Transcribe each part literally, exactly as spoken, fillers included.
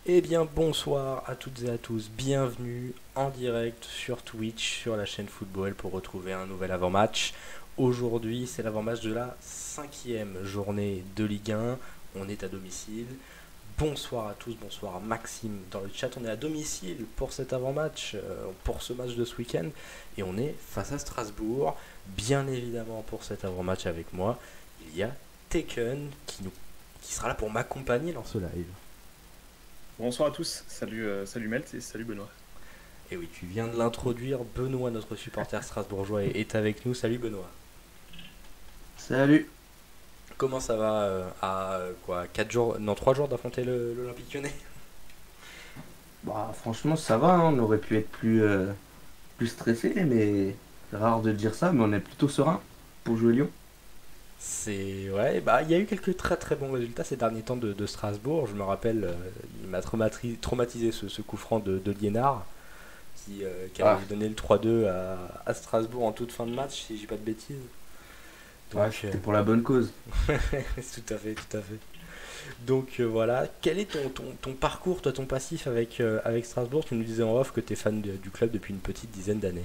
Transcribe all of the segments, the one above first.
Eh bien bonsoir à toutes et à tous, bienvenue en direct sur Twitch, sur la chaîne Football pour retrouver un nouvel avant-match. Aujourd'hui c'est l'avant-match de la cinquième journée de Ligue un, on est à domicile. Bonsoir à tous, bonsoir à Maxime dans le chat, on est à domicile pour cet avant-match, euh, pour ce match de ce week-end et on est face à Strasbourg. Bien évidemment pour cet avant-match avec moi, il y a Taken qui, nous, qui sera là pour m'accompagner dans ce live. Bonsoir à tous, salut, euh, salut Melt et salut Benoît. Et oui, tu viens de l'introduire, Benoît, notre supporter strasbourgeois, est avec nous. Salut Benoît. Salut. Comment ça va euh, à euh, quoi quatre jours, non trois jours d'affronter le, l'Olympique Lyonnais? Bah franchement ça va, hein, on aurait pu être plus, euh, plus stressé, mais c'est rare de dire ça, mais on est plutôt serein pour jouer Lyon. C'est ouais, bah il y a eu quelques très très bons résultats ces derniers temps de, de Strasbourg. Je me rappelle, euh, il m'a traumatisé, traumatisé ce, ce coup franc de, de Liénard qui, euh, qui avait Ah, donné le trois deux à, à Strasbourg en toute fin de match, si j'ai pas de bêtises. ouais, Donc c'était pour la bonne cause. euh, tout à fait, tout à fait. Donc euh, voilà, quel est ton, ton, ton parcours, toi, ton passif avec, euh, avec Strasbourg? Tu nous disais en off que tu es fan de- du club depuis une petite dizaine d'années.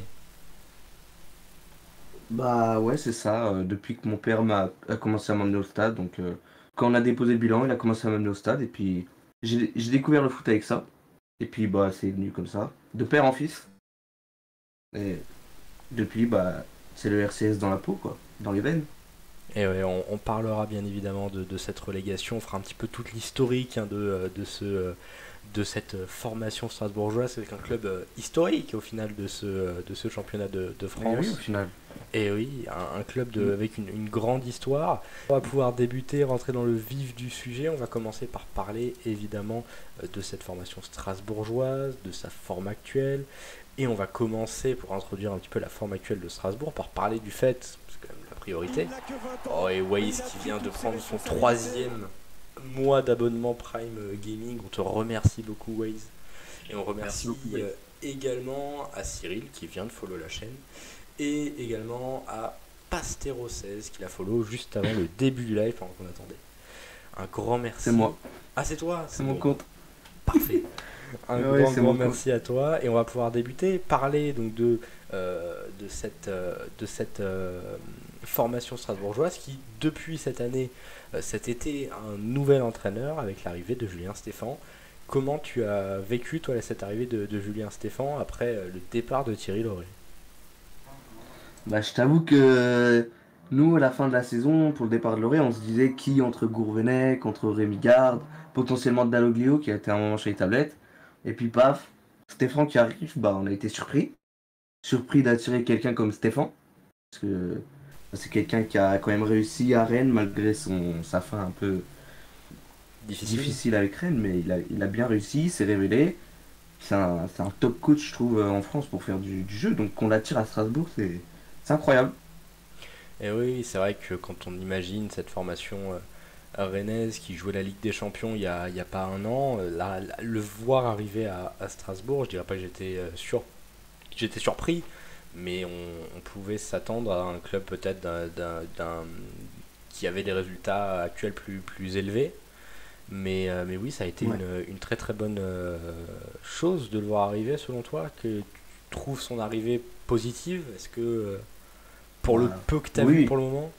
Bah ouais, c'est ça, euh, depuis que mon père m'a a commencé à m'emmener au stade, donc euh, quand on a déposé le bilan, il a commencé à m'emmener au stade, et puis j'ai j'ai découvert le foot avec ça, et puis bah c'est venu comme ça, de père en fils, et depuis bah c'est le R C S dans la peau quoi, dans les veines. Et ouais, on, on parlera bien évidemment de, de cette relégation, on fera un petit peu toute l'historique hein, de, euh, de, ce, euh, de cette euh, formation strasbourgeoise. C'est un club euh, historique au final de ce, euh, de ce championnat de, de Et oui, au France. final. Et oui, un, un club de, Mm. avec une, une grande histoire. On va pouvoir débuter, rentrer dans le vif du sujet. On va commencer par parler évidemment euh, de cette formation strasbourgeoise, de sa forme actuelle. Et on va commencer, pour introduire un petit peu la forme actuelle de Strasbourg, par parler du fait, c'est quand même la priorité. Oh, et Waze qui vient de prendre son troisième mois d'abonnement Prime euh, Gaming. On te remercie beaucoup, Waze. Et on Merci remercie beaucoup. euh, également à Cyril qui vient de follow la chaîne et également à Pastero seize qui l'a follow juste avant le début du live pendant qu'on attendait. Un grand merci. C'est moi, Ah, c'est toi, c'est mon bon. compte. Parfait. Un Ouais, grand c'est grand mon compte. merci à toi et on va pouvoir débuter, parler donc de, euh, de cette, euh, de cette euh, formation strasbourgeoise qui depuis cette année, euh, cet été, a un nouvel entraîneur avec l'arrivée de Julien Stéphan. Comment tu as vécu toi cette arrivée de, de Julien Stéphan après euh, le départ de Thierry Lauré? Bah, je t'avoue que nous, à la fin de la saison, pour le départ de Loré, on se disait qui entre Gourvenec, entre Rémi Garde, potentiellement Dalloglio qui a été un moment chez les tablettes. Et puis paf, Stéphane qui arrive, bah, on a été surpris. Surpris d'attirer quelqu'un comme Stéphane. Parce que bah, c'est quelqu'un qui a quand même réussi à Rennes malgré son, sa fin un peu Difficile. difficile avec Rennes, mais il a, il a bien réussi, il s'est révélé. C'est un, c'est un top coach, je trouve, en France pour faire du, du jeu. Donc qu'on l'attire à Strasbourg, c'est c'est incroyable. Et oui, c'est vrai que quand on imagine cette formation euh, rennaise qui jouait la Ligue des Champions il y a, il y a pas un an, euh, là, là, le voir arriver à, à Strasbourg, je dirais pas que j'étais euh, sur, j'étais surpris, mais on, on pouvait s'attendre à un club peut-être d'un, d'un- d'un- qui avait des résultats actuels plus, plus élevés. Mais, euh, mais oui, ça a été Ouais. une, une très très bonne euh, chose de le voir arriver selon toi, que tu trouves son arrivée positive. Est-ce que euh, pour le Bah, peu que tu as vu oui, pour le moment?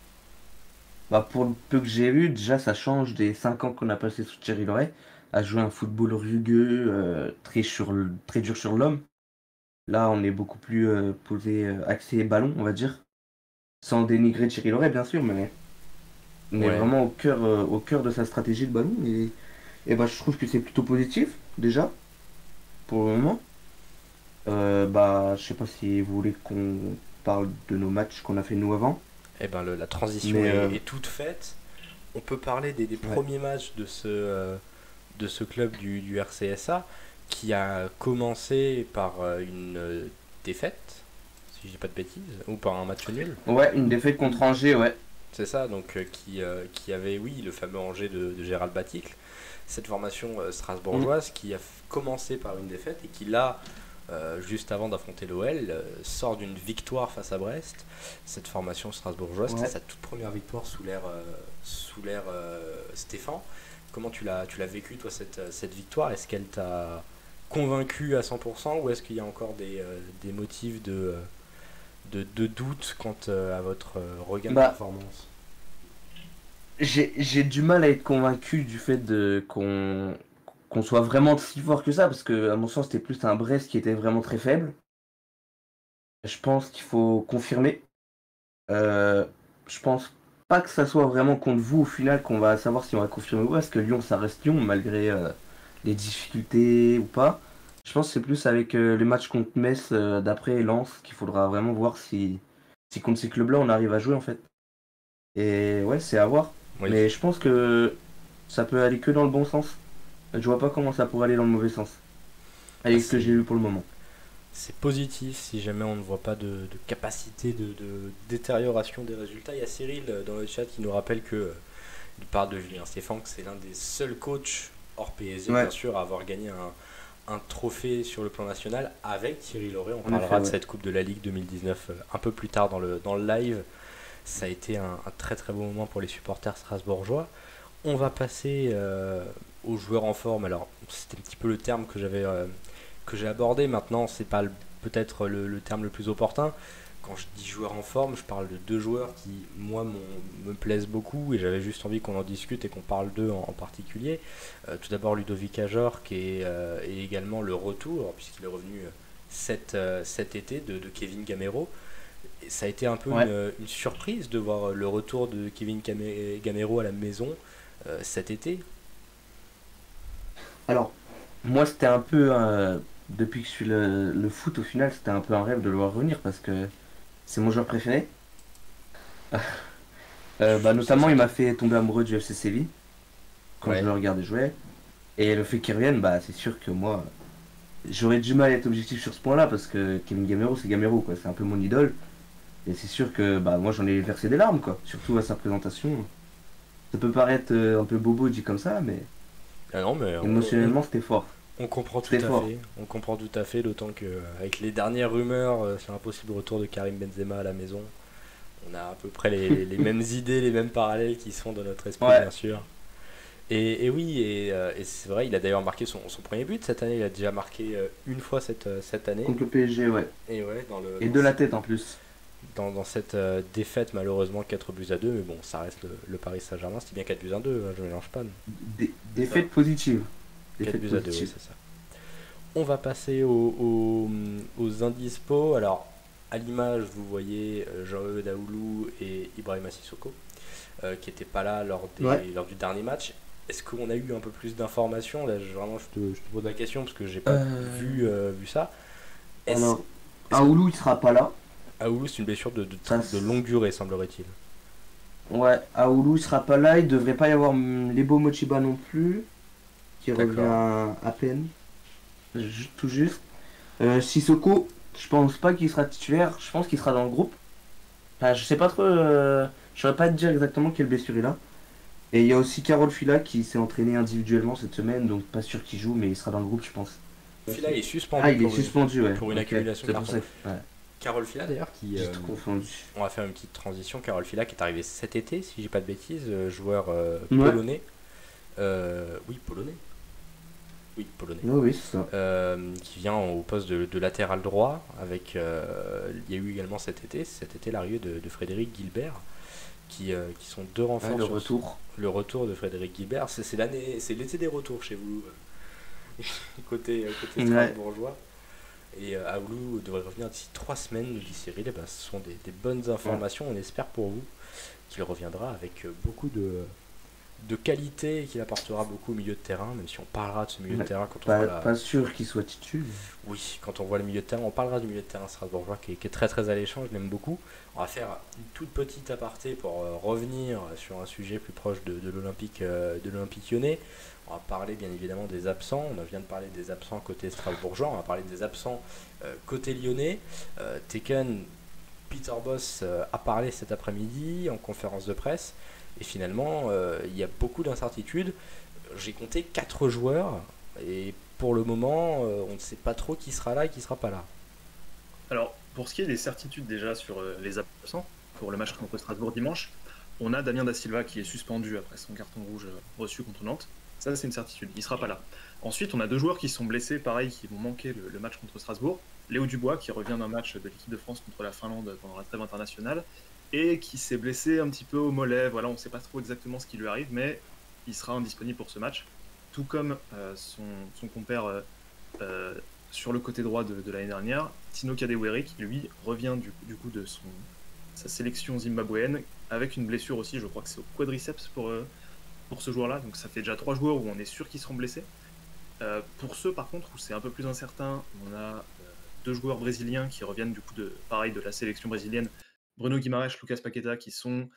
bah pour le peu que j'ai vu, déjà ça change des cinq ans qu'on a passé sous Thierry Loret, à jouer un football rugueux, euh, très, sur le- très dur sur l'homme. Là, on est beaucoup plus euh, posé, euh, axé ballon, on va dire. Sans dénigrer Thierry Loret, bien sûr, mais on est Ouais. vraiment au cœur, euh, au cœur de sa stratégie de ballon. Et, et bah, je trouve que c'est plutôt positif, déjà, pour le moment. Euh, bah, je sais pas si vous voulez qu'on parle de nos matchs qu'on a fait nous avant. Eh ben le- la transition Mais est, euh, est toute faite. On peut parler des, des ouais. premiers matchs de ce, euh, de ce club du, du R C S A qui a commencé par euh, une euh, défaite, si je dis pas de bêtises, ou par un match nul. Ouais, une défaite contre Angers, ouais. C'est ça, donc euh, qui, euh, qui avait, oui, le fameux Angers de, de Gérald Baticle. Cette formation euh, Mm. strasbourgeoise qui a f- commencé par une défaite et qui là, euh, juste avant d'affronter l'O L, euh, sort d'une victoire face à Brest. Cette formation strasbourgeoise, c'était Ouais. sa toute première victoire sous l'ère euh, sous l'ère euh, Stéphane. comment tu l'as, tu l'as vécu toi cette, cette victoire? Est-ce qu'elle t'a convaincu à cent pour cent ou est-ce qu'il y a encore des, euh, des motifs de, euh, de, de doute quant euh, à votre euh, regain de Bah, performance? j'ai j'ai du mal à être convaincu du fait de qu'on qu'on soit vraiment si fort que ça, parce que à mon sens, c'était plus un Brest qui était vraiment très faible. Je pense qu'il faut confirmer. Euh, je pense pas que ça soit vraiment contre vous au final qu'on va savoir si on va confirmer ou pas, parce que Lyon, ça reste Lyon, malgré euh, les difficultés ou pas. Je pense que c'est plus avec euh, les matchs contre Metz euh, d'après et Lens qu'il faudra vraiment voir si, si contre ces clubs-là on arrive à jouer en fait. Et ouais, c'est à voir. Oui. Mais je pense que ça peut aller que dans le bon sens. Je vois pas comment ça pourrait aller dans le mauvais sens. Ah, Avec ce que c'est, j'ai vu pour le moment. c'est positif si jamais on ne voit pas de, de capacité de, de détérioration des résultats. Il y a Cyril euh, dans le chat qui nous rappelle que euh, il parle de Julien Stéphan, que c'est l'un des seuls coachs hors P S G, Ouais. bien sûr, à avoir gagné un, un trophée sur le plan national avec Thierry Lauré. On En parlera effet, de ouais. cette Coupe de la Ligue deux mille dix-neuf euh, un peu plus tard dans le, dans le live. Ça a été un, un très très beau moment pour les supporters strasbourgeois. On va passer euh, aux joueurs en forme. Alors, c'était un petit peu le terme que j'avais euh, que j'ai abordé. Maintenant, c'est pas le- peut-être le, le terme le plus opportun. Quand je dis joueurs en forme, je parle de deux joueurs qui, moi, m'ont- me plaisent beaucoup et j'avais juste envie qu'on en discute et qu'on parle d'eux en, en particulier. Euh, tout d'abord, Ludovic Ajor, qui est euh, et également le retour, puisqu'il est revenu euh, cet, euh, cet été, de, de Kevin Gamero. Et ça a été un peu Ouais. une, une surprise de voir le retour de Kevin Gamé- Gamero à la maison euh, cet été. Alors, moi, c'était un peu, euh, depuis que je suis le, le foot, au final, c'était un peu un rêve de le voir revenir parce que c'est mon joueur préféré. Euh, bah, Ça notamment, il m'a s'entend. fait tomber amoureux du F C Séville quand je Ouais. le regardais jouer. Et le fait qu'il revienne, bah, c'est sûr que moi, j'aurais du mal à être objectif sur ce point-là parce que Kevin Gamero, c'est Gamero, quoi. C'est un peu mon idole. Et c'est sûr que bah, moi, j'en ai versé des larmes, quoi. Surtout à sa présentation. Ça peut paraître euh, un peu bobo dit comme ça, mais Ah non, mais on, on- émotionnellement, c'était fort. on comprend tout C'était à fort. fait. On comprend tout à fait, d'autant que euh, avec les dernières rumeurs euh, sur un possible retour de Karim Benzema à la maison, on a à peu près les, les- les mêmes idées, les mêmes parallèles qui sont dans notre esprit, Ouais, bien sûr. Et, et oui, et, euh, et c'est vrai, il a d'ailleurs marqué son, son premier but cette année. Il a déjà marqué euh, une fois cette, euh, cette année. contre le P S G, ouais. Et ouais, dans, le, Et dans, de la ce- tête en plus. dans, dans cette euh, défaite, malheureusement, quatre buts à deux. Mais bon, ça reste le, le Paris Saint-Germain. C'était bien quatre buts à deux, hein, je ne mélange pas. Non. Des, des fêtes positives. Des quatre fêtes buts à deux, oui, positives. c'est ça. On va passer aux, aux, aux indispos. Alors, à l'image, vous voyez euh, Jean-Eudes Daoulou et Ibrahima Sissoko, euh, qui n'étaient pas là lors, des, Ouais. lors du dernier match. Est-ce qu'on a eu un peu plus d'informations? Là, je- vraiment, je te, je te pose la question parce que j'ai pas Euh, vu, euh, vu ça. Est-ce, alors, est-ce que Aoulou, il sera pas là. Aoulou, c'est une blessure de, de, Ça, tr- de longue durée, semblerait-il? ouais, Aoulou, il sera pas là. Il devrait pas y avoir hum, Lebo Mochiba non plus, qui revient D'accord. à, à peine. Ju- Tout juste. Euh, Sissoko, je pense pas qu'il sera titulaire. Je pense qu'il sera dans le groupe. Enfin, je sais pas trop. Euh, je saurais pas te dire exactement quelle blessure il a. Et il y a aussi Carole Fila qui s'est entraîné individuellement cette semaine, donc pas sûr qu'il joue, mais il sera dans le groupe, je pense. Fila est Ah, suspendu il est pour une, suspendu, ouais. pour une Ok, accumulation de c'est pour cartons. ça. Ouais, Carole Fila, d'ailleurs, qui, j'ai euh, tout confondu. on va faire une petite transition. Carole Fila, qui est arrivé cet été, si j'ai pas de bêtises, euh, joueur euh, Ouais. polonais. Euh, oui, polonais. Oui, polonais. Oui, oui, c'est ça. Euh, qui vient au poste de, de latéral droit. Avec, euh, il y a eu également cet été, cet été l'arrivée de, de Frédéric Gilbert, qui, euh, qui sont deux renforts Ouais, le sur retour. le retour de Frédéric Gilbert. C'est, c'est l'année, c'est l'été des retours chez vous, euh, côté, côté Ouais. strasbourgeois. Et euh, Aoulou devrait revenir d'ici trois semaines, nous dit Cyril. Et ben, ce sont des, des bonnes informations. On espère pour vous qu'il reviendra avec euh, beaucoup de, de qualité et qu'il apportera beaucoup au milieu de terrain, même si on parlera de ce milieu de Ouais. terrain quand on Pas, voit la... pas sûr qu'il soit titulaire. Oui, quand on voit le milieu de terrain, on parlera du milieu de terrain strasbourgeois qui est, qui est très très alléchant, je l'aime beaucoup. On va faire une toute petite aparté pour euh, revenir sur un sujet plus proche de, de l'Olympique euh, de l'Olympique Lyonnais. On va parler bien évidemment des absents. On vient de parler des absents côté strasbourgeois. On va parler des absents euh, côté lyonnais. Euh, Tekken, Peter Bosz euh, a parlé cet après-midi en conférence de presse. Et finalement, euh, il y a beaucoup d'incertitudes. J'ai compté quatre joueurs. Et pour le moment, euh, on ne sait pas trop qui sera là et qui sera pas là. Alors, pour ce qui est des certitudes déjà sur euh, les absents, pour le match contre Strasbourg dimanche, on a Damien Da Silva qui est suspendu après son carton rouge euh, reçu contre Nantes. Ça, c'est une certitude. Il sera pas là. Ensuite, on a deux joueurs qui sont blessés, pareil, qui vont manquer le, le match contre Strasbourg. Léo Dubois, qui revient d'un match de l'équipe de France contre la Finlande pendant la trêve internationale, et qui s'est blessé un petit peu au mollet. Voilà, on ne sait pas trop exactement ce qui lui arrive, mais il sera indisponible pour ce match. Tout comme euh, son, son compère euh, euh, sur le côté droit de, de l'année dernière, Tino Kadewere, qui lui revient du, du coup de son, sa sélection zimbabwéenne, avec une blessure aussi, je crois que c'est au quadriceps pour, euh, pour ce joueur-là. Donc ça fait déjà trois joueurs où on est sûr qu'ils seront blessés. Euh, pour ceux par contre où c'est un peu plus incertain, on a euh, deux joueurs brésiliens qui reviennent du coup de pareil de la sélection brésilienne, Bruno Guimaraes, Lucas Paqueta, qui sont,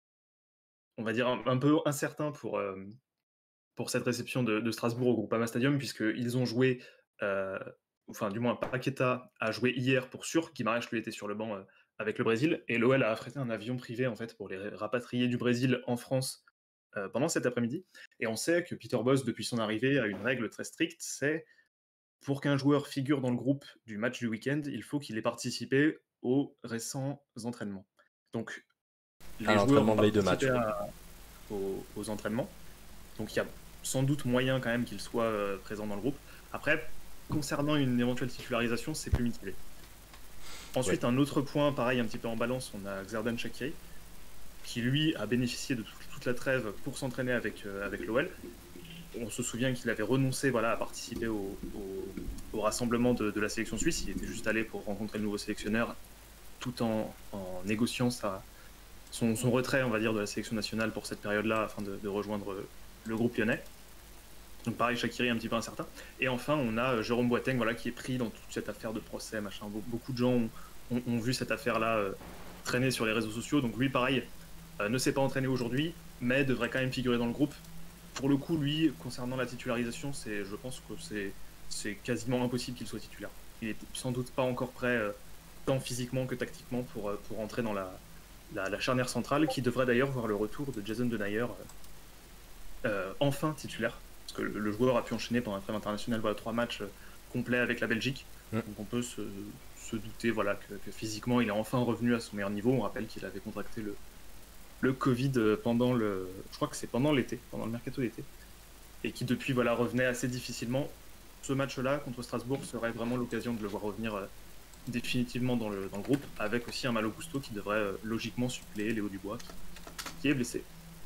on va dire, un, un peu incertains pour, euh, pour cette réception de, de Strasbourg au Groupama Stadium, puisqu'ils ont joué, euh, enfin du moins Paqueta a joué hier pour sûr, Guimaraes lui était sur le banc euh, avec le Brésil, et l'O L a affrété un avion privé en fait pour les rapatrier du Brésil en France euh, pendant cet après-midi. Et on sait que Peter Bosz, depuis son arrivée, a une règle très stricte, c'est pour qu'un joueur figure dans le groupe du match du week-end, il faut qu'il ait participé aux récents entraînements. Donc, les Un joueurs entraînement ont de veille de participé match. à- aux, aux entraînements. Donc, il y a sans doute moyen quand même qu'il soit euh, présent dans le groupe. Après, concernant une éventuelle titularisation, c'est plus mitigé. Ensuite, un autre point, pareil, un petit peu en balance, on a Xherdan Shaqiri, qui lui a bénéficié de tout- toute la trêve pour s'entraîner avec, euh, avec l'O L. On se souvient qu'il avait renoncé voilà, à participer au, au- au rassemblement de, de la sélection suisse. Il était juste allé pour rencontrer le nouveau sélectionneur, tout en, en négociant sa, son, son retrait, on va dire, de la sélection nationale pour cette période-là, afin de, de rejoindre le groupe lyonnais. Donc pareil, Shaqiri un petit peu incertain. Et enfin, on a Jérôme Boateng, voilà, qui est pris dans toute cette affaire de procès, machin. Be- Beaucoup de gens ont, ont- ont vu cette affaire-là euh, traîner sur les réseaux sociaux. Donc lui, pareil, euh, ne s'est pas entraîné aujourd'hui, mais devrait quand même figurer dans le groupe. Pour le coup, lui, concernant la titularisation, c'est, je pense que c'est, c'est quasiment impossible qu'il soit titulaire. Il est sans doute pas encore prêt, euh, tant physiquement que tactiquement, pour, euh, pour entrer dans la, la, la charnière centrale, qui devrait d'ailleurs voir le retour de Jason Denayer, euh, euh, enfin titulaire. Parce que le, le joueur a pu enchaîner pendant un trêve international voilà, trois matchs euh, complets avec la Belgique. Mm. Donc on peut se, se douter voilà, que, que physiquement, il est enfin revenu à son meilleur niveau. On rappelle qu'il avait contracté le, le Covid pendant le, je crois que c'est pendant l'été, pendant le mercato d'été, et qui depuis voilà revenait assez difficilement. Ce match-là contre Strasbourg serait vraiment l'occasion de le voir revenir euh, définitivement dans le, dans le groupe, avec aussi un Malo Gusto qui devrait euh, logiquement suppléer Léo Dubois, qui, qui est blessé.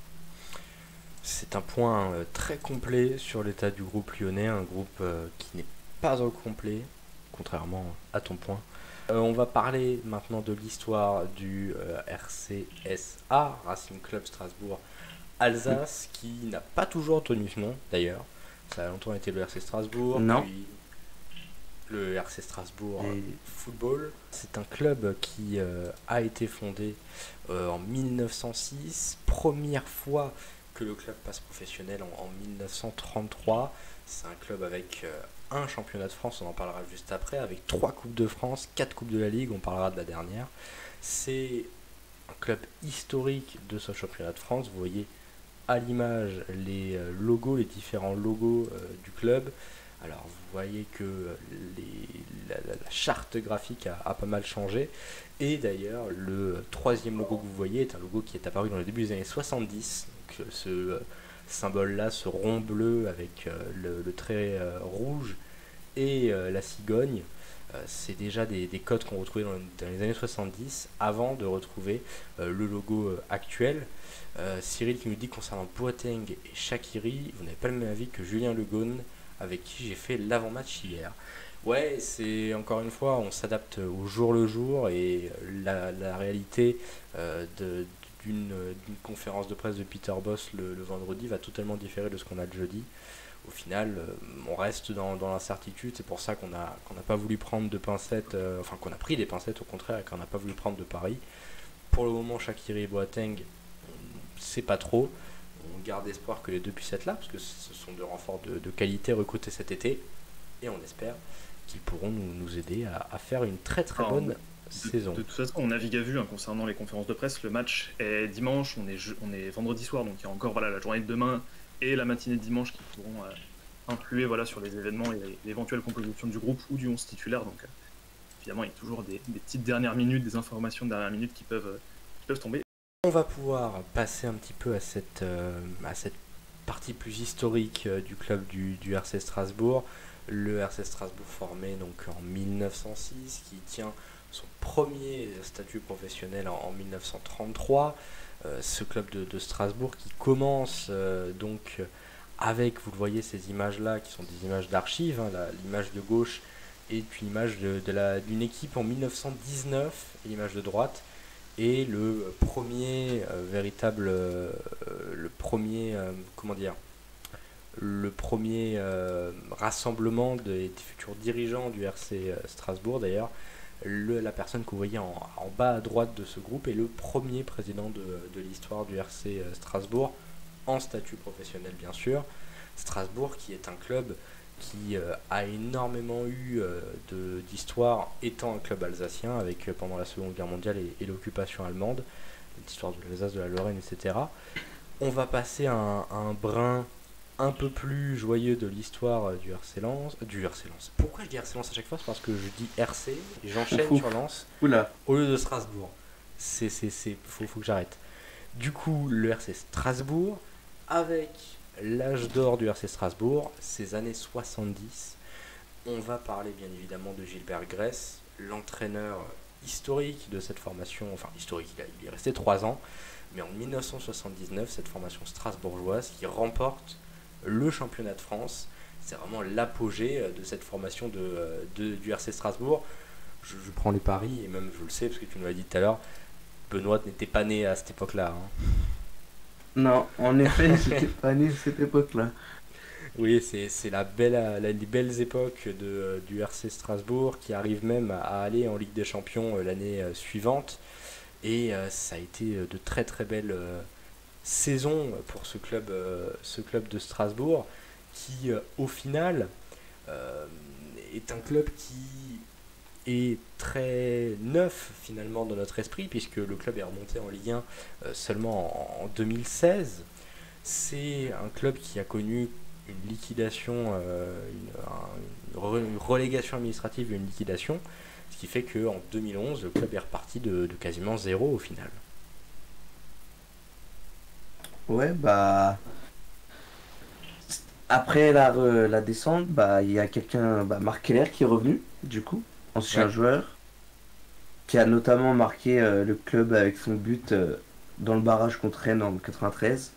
C'est un point euh, très complet sur l'état du groupe lyonnais, un groupe euh, qui n'est pas au complet, contrairement à ton point. Euh, on va parler maintenant de l'histoire du euh, R C S A, Racing Club Strasbourg Alsace, qui n'a pas toujours tenu ce nom d'ailleurs. Ça a longtemps été le R C Strasbourg, Non. puis le R C Strasbourg Et- Football. C'est un club qui euh, a été fondé euh, en mille neuf cent six, première fois que le club passe professionnel en, en mille neuf cent trente-trois. C'est un club avec euh, un championnat de France, on en parlera juste après, avec trois Coupes de France, quatre Coupes de la Ligue, on parlera de la dernière. C'est un club historique de ce championnat de France. Vous voyez à l'image les euh, logos, les différents logos euh, du club. Alors vous voyez que les, la, la- la charte graphique a, a pas mal changé. Et d'ailleurs, le troisième logo que vous voyez est un logo qui est apparu dans le début des années soixante-dix. Donc, euh, ce euh, symbole-là, ce rond bleu avec euh, le, le trait euh, rouge et euh, la cigogne, euh, c'est déjà des, des codes qu'on retrouvait dans, dans les années soixante-dix, avant de retrouver euh, le logo euh, actuel. Euh, Cyril qui nous dit concernant Boateng et Shaqiri, vous n'avez pas le même avis que Julien Le Guen, avec qui j'ai fait l'avant-match hier. Ouais, c'est encore une fois, on s'adapte au jour le jour, et la, la réalité euh, de- d'une d'une conférence de presse de Peter Bosz le, le vendredi va totalement différer de ce qu'on a le jeudi. Au final, euh, on reste dans, dans l'incertitude, c'est pour ça qu'on a qu'on n'a pas voulu prendre de pincettes, euh, enfin qu'on a pris des pincettes au contraire, et qu'on n'a pas voulu prendre de paris. Pour le moment, Shaqiri et Boateng, on sait pas trop. On garde espoir que les deux puissent être là, parce que ce sont deux renforts de, de qualité recrutés cet été, et on espère qu'ils pourront nous, nous aider à, à faire une très très Alors, bonne de, saison. de toute façon, on navigue à vue hein, concernant les conférences de presse. Le match est dimanche, on est, je- on est vendredi soir, donc il y a encore voilà, la journée de demain et la matinée de dimanche qui pourront euh, influer voilà, sur les événements et l'éventuelle composition du groupe ou du onze titulaire. Donc, euh, évidemment, il y a toujours des, des petites dernières minutes, des informations de dernière minute qui peuvent, euh, qui peuvent tomber. On va pouvoir passer un petit peu à cette, euh, à cette partie plus historique euh, du club du, du R C Strasbourg. Le R C Strasbourg formé donc en mille neuf cent six, qui tient son premier statut professionnel en, en mille neuf cent trente-trois. Euh, ce club de, de Strasbourg qui commence euh, donc avec, vous le voyez, ces images-là qui sont des images d'archives. Hein, la, l'image de gauche est une image de, de la, d'une équipe en mille neuf cent dix-neuf, et l'image de droite est le premier euh, véritable, euh, le premier, euh, comment dire, le premier euh, rassemblement des, des futurs dirigeants du R C Strasbourg d'ailleurs. Le, la personne que vous voyez en, en bas à droite de ce groupe est le premier président de, de l'histoire du R C Strasbourg, en statut professionnel bien sûr. Strasbourg qui est un club qui euh, a énormément eu euh, de, d'histoire étant un club alsacien, avec euh, pendant la Seconde Guerre mondiale et, et l'occupation allemande, l'histoire de l'Alsace, de la Lorraine, et cetera. On va passer à un, à un brin un peu plus joyeux de l'histoire du R C Lens, du R C Lens. Pourquoi je dis R C Lens à chaque fois? C'est parce que je dis R C et j'enchaîne Ouf. sur Lens Oula. au lieu de Strasbourg. C'est, c'est, c'est, faut, faut que j'arrête. Du coup, le R C Strasbourg, avec l'âge d'or du R C Strasbourg, ces années soixante-dix, on va parler bien évidemment de Gilbert Gress, l'entraîneur historique de cette formation, enfin historique, il, a, il est resté trois ans, mais en mille neuf cent soixante-dix-neuf, cette formation strasbourgeoise qui remporte le championnat de France. C'est vraiment l'apogée de cette formation de, de, du R C Strasbourg. Je, je prends les paris, et même je le sais parce que tu nous l'as dit tout à l'heure, Benoît n'était pas né à cette époque-là. Hein. Non, en effet, j'étais pas né à cette époque-là. Oui, c'est, c'est la belle, la, les belles époques de, du R C Strasbourg, qui arrive même à aller en Ligue des Champions l'année suivante. Et euh, ça a été de très très belles euh, saisons pour ce club, euh, ce club de Strasbourg, qui euh, au final euh, est un club qui est très neuf finalement dans notre esprit, puisque le club est remonté en Ligue un euh, seulement en, en deux mille seize. C'est un club qui a connu une liquidation, euh, une, un, une relégation administrative et une liquidation, ce qui fait qu'en deux mille onze, le club est reparti de, de quasiment zéro au final. Ouais, bah... Après la, euh, la descente, bah il y a quelqu'un, bah, Marc Keller qui est revenu, du coup, ancien ouais. joueur, qui a notamment marqué euh, le club avec son but euh, dans le barrage contre Rennes en quatre-vingt-treize.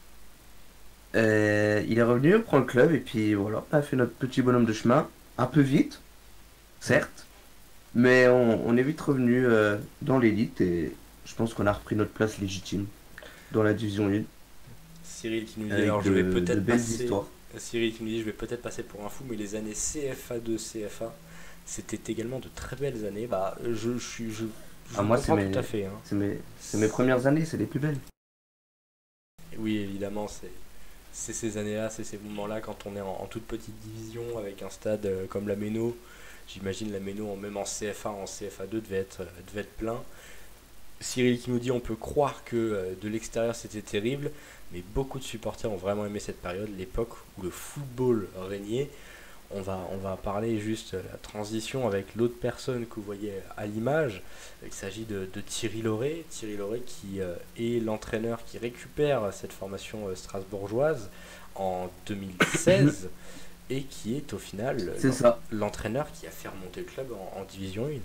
Euh, il est revenu, on prend le club, et puis voilà, on a fait notre petit bonhomme de chemin, un peu vite, certes, mais on, on est vite revenu euh, dans l'élite, et je pense qu'on a repris notre place légitime dans la division un. Cyril qui nous dit, alors je vais de, peut-être de belles passer... histoires. Cyril qui nous dit, je vais peut-être passer pour un fou, mais les années C F A deux, C F A, c'était également de très belles années. Bah, je, je suis, je, je ah, moi, c'est mes, tout à fait. Hein. C'est mes, c'est mes premières années, c'est les plus belles. Oui, évidemment, c'est, c'est ces années-là, c'est ces moments-là quand on est en, en toute petite division avec un stade euh, comme la Méno. J'imagine la Méno, même en C F A, en C F A deux, devait être, devait être plein. Cyril qui nous dit, on peut croire que euh, de l'extérieur c'était terrible, mais beaucoup de supporters ont vraiment aimé cette période, l'époque où le football régnait. On va, on va parler juste la transition avec l'autre personne que vous voyez à l'image. Il s'agit de, de Thierry Lauré. Thierry Lauré qui euh, est l'entraîneur qui récupère cette formation euh, strasbourgeoise en deux mille seize et qui est au final C'est l'en- ça. l'entraîneur qui a fait remonter le club en, en Division un.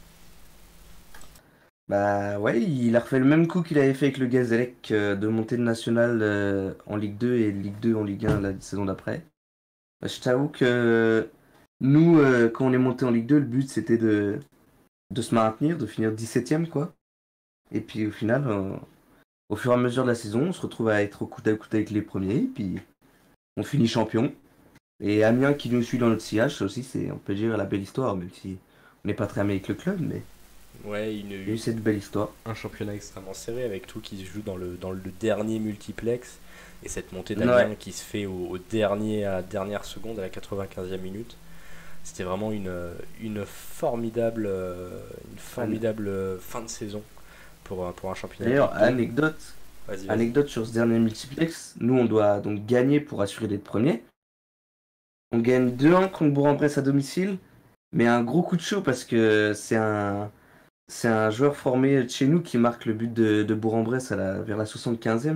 Bah ouais, il a refait le même coup qu'il avait fait avec le Gazélec, euh, de monter de national euh, en Ligue deux et Ligue deux en Ligue un la saison d'après. Bah, je t'avoue que nous, euh, quand on est monté en Ligue deux, le but c'était de, de se maintenir, de finir dix-septième quoi. Et puis au final, euh, au fur et à mesure de la saison, on se retrouve à être au coude à coude avec les premiers, et puis on finit champion. Et Amiens qui nous suit dans notre sillage, ça aussi c'est, on peut dire, la belle histoire, même si on n'est pas très ami avec le club, mais Ouais, une, il y a eu cette belle histoire. un championnat extrêmement serré avec tout qui se joue dans le, dans le dernier multiplex et cette montée d'Amiens Ouais. qui se fait au, au dernier, à la dernière seconde, à la quatre-vingt-quinzième minute. C'était vraiment une, une formidable, euh, une formidable euh, fin de saison pour, un- pour un championnat. D'ailleurs, de Ligue deux. anecdote, Vas-y, vas-y. anecdote sur ce dernier multiplex, nous on doit donc gagner pour assurer d'être premier. On gagne deux un contre Bourg-en-Bresse à domicile, mais un gros coup de chaud parce que c'est un, c'est un joueur formé de chez nous qui marque le but de, de Bourg-en-Bresse à la, vers la soixante-quinzième,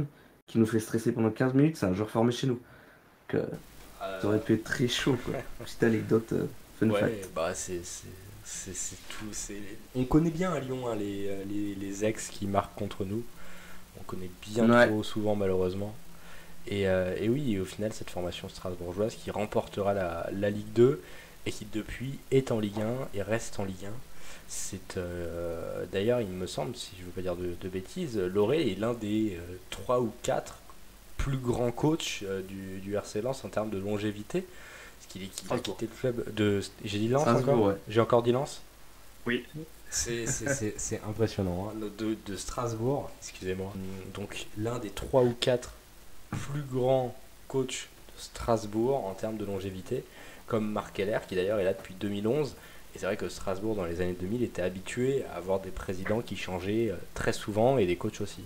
qui nous fait stresser pendant quinze minutes, c'est un joueur formé chez nous. Donc, euh, Euh, ça aurait pu être très chaud, quoi. Petite anecdote, euh, fun ouais, fact. bah c'est c'est- c'est- c'est tout. c'est- On connaît bien à Lyon hein, les, les, les ex qui marquent contre nous. On connaît bien Ouais. trop souvent malheureusement. Et, euh, et oui, au final, cette formation strasbourgeoise qui remportera la, la Ligue deux et qui depuis est en Ligue un et reste en Ligue un. C'est euh, d'ailleurs, il me semble, si je ne veux pas dire de, de bêtises, Loré est l'un des euh, trois ou quatre plus grands coachs euh, du, du R C Lens en termes de longévité. Parce qu'il est- qu'il a Strasbourg. quitté le club de. J'ai dit Lens Strasbourg, encore ouais. J'ai encore dit Lens Oui. C'est c'est- c'est- c'est impressionnant. hein. De, de Strasbourg, excusez-moi. Donc l'un des trois ou quatre plus grands coachs de Strasbourg en termes de longévité, comme Marc Keller, qui d'ailleurs est là depuis deux mille onze. Et c'est vrai que Strasbourg, dans les années deux mille, était habitué à avoir des présidents qui changeaient euh, très souvent et des coachs aussi.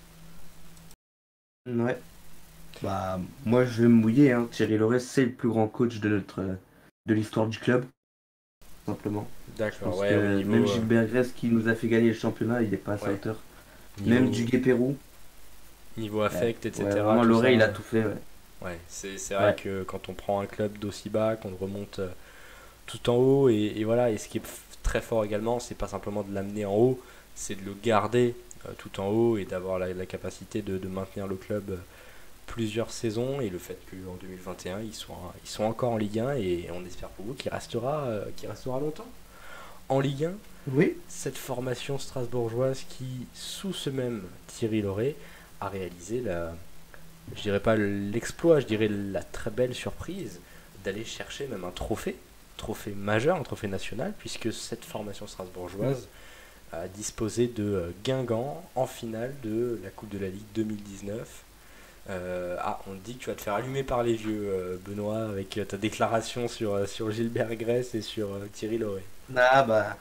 Ouais. Bah, moi, je vais me mouiller. Hein. Thierry Loret, c'est le plus grand coach de notre euh, de l'histoire du club, simplement. Je D'accord, pense ouais, que au niveau, même euh, Gilbert Grèce, qui nous a fait gagner le championnat, il n'est pas à sa Ouais. hauteur. niveau, Même Duguay Pérou. niveau affect, Ouais, et cetera. vraiment, tout Loret, ça, il a euh, tout fait. Ouais. Ouais, c'est c'est vrai Ouais. que quand on prend un club d'aussi bas, qu'on le remonte euh, tout en haut, et, et voilà, et ce qui est f- très fort également, c'est pas simplement de l'amener en haut, c'est de le garder euh, tout en haut et d'avoir la, la capacité de, de maintenir le club euh, plusieurs saisons, et le fait qu'en deux mille vingt et un, ils sont, ils sont encore en Ligue un, et on espère pour vous qu'il restera, euh, qu'il restera longtemps. En Ligue un, Oui. cette formation strasbourgeoise qui, sous ce même Thierry Loret, a réalisé la, je dirais pas l'exploit, je dirais la très belle surprise d'aller chercher même un trophée, trophée majeur, un trophée national, puisque cette formation strasbourgeoise a disposé de euh, Guingamp en finale de la Coupe de la Ligue deux mille dix-neuf. Euh, ah, on te dit que tu vas te faire allumer par les vieux, euh, Benoît, avec euh, ta déclaration sur, euh, sur Gilbert Grèce et sur euh, Thierry Loret. Ah, bah.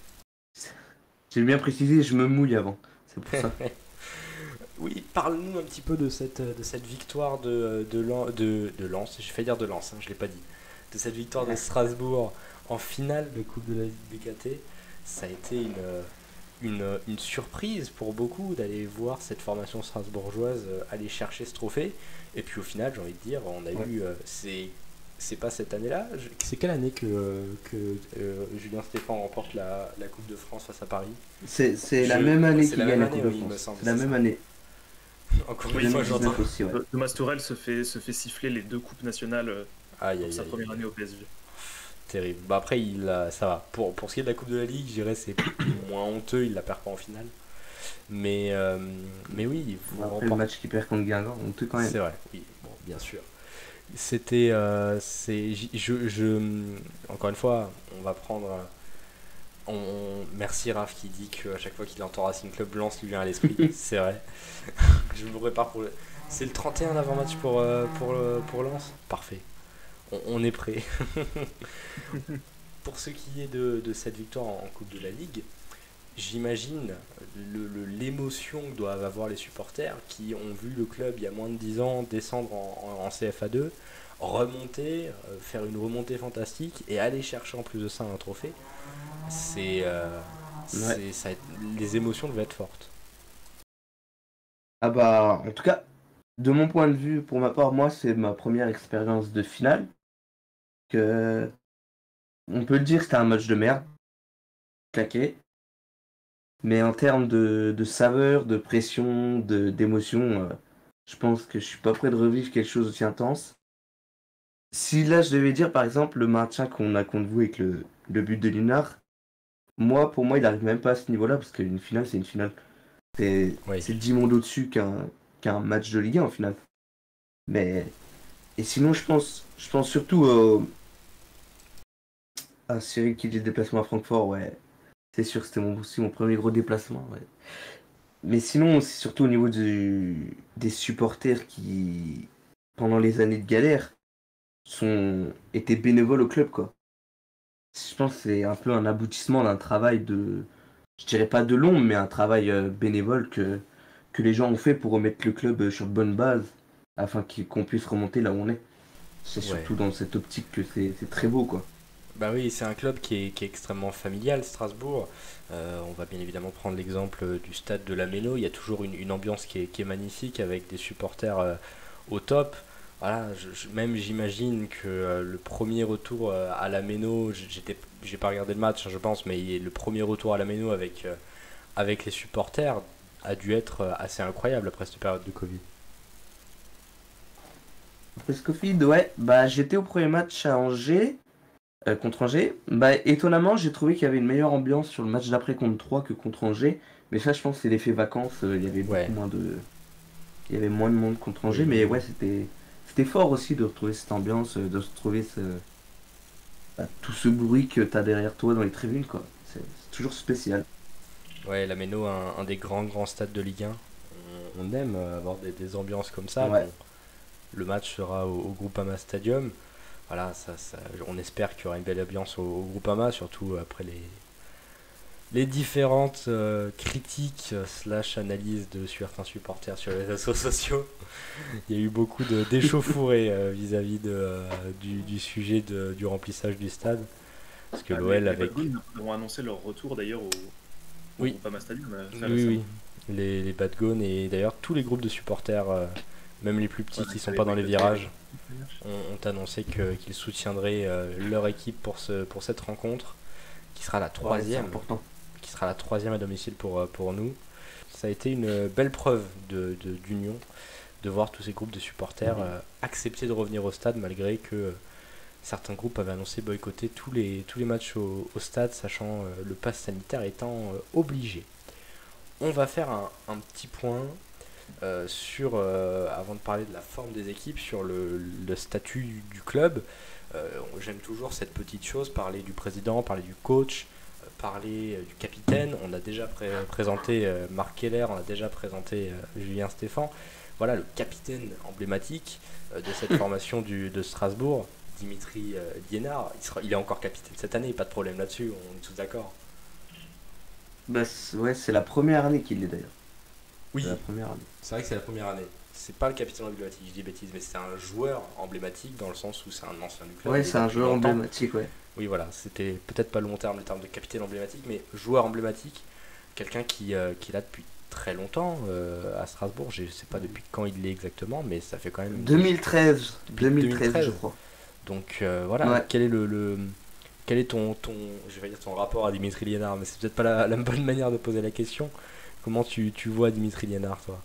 J'ai bien précisé, je me mouille avant. C'est pour ça. Oui, parle-nous un petit peu de cette, de cette victoire de, de, Lan- de, de Lens, j'ai failli dire de Lens, hein, je ne l'ai pas dit, de cette victoire de Strasbourg en finale de Coupe de la Ligue B K T. Ça a été une, une, une surprise pour beaucoup d'aller voir cette formation strasbourgeoise euh, aller chercher ce trophée. Et puis au final, j'ai envie de dire, on a Ouais. eu, euh, c'est, c'est pas cette année-là, je- c'est quelle année que, euh, que euh, Julien Stéphan remporte la, la Coupe de France face à Paris? C'est c'est la Je- même année c'est qu'il la gagne même la année, Coupe de oui, il me France. semble, C'est la c'est même ça. année. Encore une fois, j'entends. deux mille dix-neuf aussi, ouais. Thomas Tourelle se fait, se fait siffler les deux coupes nationales euh, Aïe, pour aïe, sa aïe, première aïe. année au P S G. Terrible. Bah après, il a- ça va. Pour, pour ce qui est de la Coupe de la Ligue, je dirais c'est moins honteux, il la perd pas en finale. Mais, euh, mais oui, vous Après le remportez. match qu'il perd contre Guingamp, on peut quand même. C'est vrai, oui, bon, bien sûr. C'était. euh, c'est, j- je, je, encore une fois, on va prendre. euh, On, on- merci Raph qui dit qu'à chaque fois qu'il entend Racing Club, Lens lui vient à l'esprit. C'est vrai. Je me prépare pour le. C'est le trente et un avant-match pour, euh, pour, le- pour Lens. Parfait. On, on est prêt. Pour ce qui est de, de cette victoire en, en Coupe de la Ligue, j'imagine le- le- l'émotion que doivent avoir les supporters qui ont vu le club il y a moins de dix ans descendre en, en- en C F A deux, remonter, euh, faire une remontée fantastique et aller chercher en plus de ça un trophée. C'est, euh, Ouais. c'est- ça, les émotions devaient être fortes. Ah bah, en tout cas, de mon point de vue, pour ma part, moi, c'est ma première expérience de finale. Que on peut le dire, c'était un match de merde, claqué. Mais en termes de, de saveur, de pression, de d'émotion, euh, je pense que je suis pas prêt de revivre quelque chose aussi intense. Si là, je devais dire, par exemple, le maintien qu'on a contre vous avec le, le but de Linard, moi, pour moi, il arrive même pas à ce niveau-là, parce qu'une finale, c'est une finale. C'est Oui. c'est dix mondes au-dessus qu'un qu'un match de Ligue un, en finale. Mais, et sinon, je pense, je pense surtout au- à Cyril qui dit le déplacement à Francfort, ouais. C'est sûr, c'était mon, aussi mon premier gros déplacement, ouais. Mais sinon, c'est surtout au niveau du, des supporters qui, pendant les années de galère, sont, étaient bénévoles au club, quoi. Je pense que c'est un peu un aboutissement d'un travail de, je dirais pas de long, mais un travail euh, bénévole que, que les gens ont fait pour remettre le club euh, sur de bonnes bases, afin qu'il- qu'on puisse remonter là où on est. C'est Ouais. surtout dans cette optique que c'est c'est très beau, quoi. Bah oui, c'est un club qui est, qui est extrêmement familial, Strasbourg. Euh, on va bien évidemment prendre l'exemple du stade de la Méno. Il y a toujours une, une ambiance qui est, qui est magnifique avec des supporters euh, au top. Voilà, je- je- même j'imagine que euh, le premier retour euh, à la Méno, j- j'étais, j'ai pas regardé le match, hein, je pense, mais il- le premier retour à la Méno avec, euh, avec les supporters a dû être euh, assez incroyable après cette période de Covid. Après ce Covid, ouais, bah j'étais au premier match à Angers, euh, contre Angers. Bah étonnamment, j'ai trouvé qu'il y avait une meilleure ambiance sur le match d'après contre Troyes que contre Angers. Mais ça, je pense que c'est l'effet vacances. euh, Il y avait beaucoup Ouais, moins de, il y avait moins de monde contre Angers. oui, Mais oui, ouais, oui. c'était, c'était fort aussi de retrouver cette ambiance, euh, de retrouver ce, bah, tout ce bruit que t'as derrière toi dans les tribunes, quoi. C'est c'est toujours spécial. Ouais, la Méno, un, un des grands grands stades de Ligue un. On, on aime euh, avoir des, des ambiances comme ça. Ouais. Bon, le match sera au, au Groupama Stadium. Voilà, ça, ça- on espère qu'il y aura une belle ambiance au, au Groupama, surtout après les, les différentes euh, critiques euh, slash analyses de certains supporters sur les réseaux sociaux. Il y a eu beaucoup de d'échauffourées euh, vis-à-vis de, euh, du, du sujet de- du remplissage du stade. Parce que Ah, les, l'O L les Bad avec... Goons ont annoncé leur retour d'ailleurs au, au Oui, Groupama Stadium euh, très oui, oui. récemment. Les, les Bad Gones et d'ailleurs tous les groupes de supporters, euh, même les plus Ouais, petits qui avec sont les pas dans les boycottés, virages, euh, ont, ont annoncé que- qu'ils soutiendraient euh, leur équipe pour, ce, pour cette rencontre, qui sera la Ouais, c'est troisième, important. qui sera la troisième à domicile pour, euh, pour nous. Ça a été une belle preuve de, de- d'union, de voir tous ces groupes de supporters Mhm. euh, accepter de revenir au stade malgré que euh, certains groupes avaient annoncé boycotter tous les, tous les matchs au, au stade, sachant euh, le pass sanitaire étant euh, obligé. On va faire un, un petit point euh, sur, euh, avant de parler de la forme des équipes, sur le, le statut du club. Euh, J'aime toujours cette petite chose, parler du président, parler du coach, euh, parler euh, du capitaine. On a déjà pré- présenté euh, Marc Keller, on a déjà présenté euh, Julien Stéphan. Voilà le capitaine emblématique euh, de cette formation du, de Strasbourg, Dimitri euh, Liénard. Il, sera- il est encore capitaine cette année, pas de problème là-dessus, on est tous d'accord. Bah, c'est- ouais, c'est la première année qu'il l'est d'ailleurs. C'est la Oui, première année. c'est vrai que c'est la première année. C'est pas le capitaine emblématique, je dis bêtise, mais c'est un joueur emblématique dans le sens où c'est un ancien du club, Ouais, il est c'est là un depuis joueur longtemps. emblématique, ouais. Oui, voilà, c'était peut-être pas le long terme, le terme de capitaine emblématique, mais joueur emblématique, quelqu'un qui, euh, qui est là depuis très longtemps euh, à Strasbourg. Je sais pas depuis quand il l'est exactement, mais ça fait quand même deux mille treize, depuis deux mille treize, je deux mille treize. crois. Donc euh, voilà, Ouais. quel est le, le- quel est ton, ton, je vais dire ton rapport à Dimitri Liénard, mais c'est peut-être pas la, la bonne manière de poser la question. Comment tu, tu vois Dimitri Liénard, toi?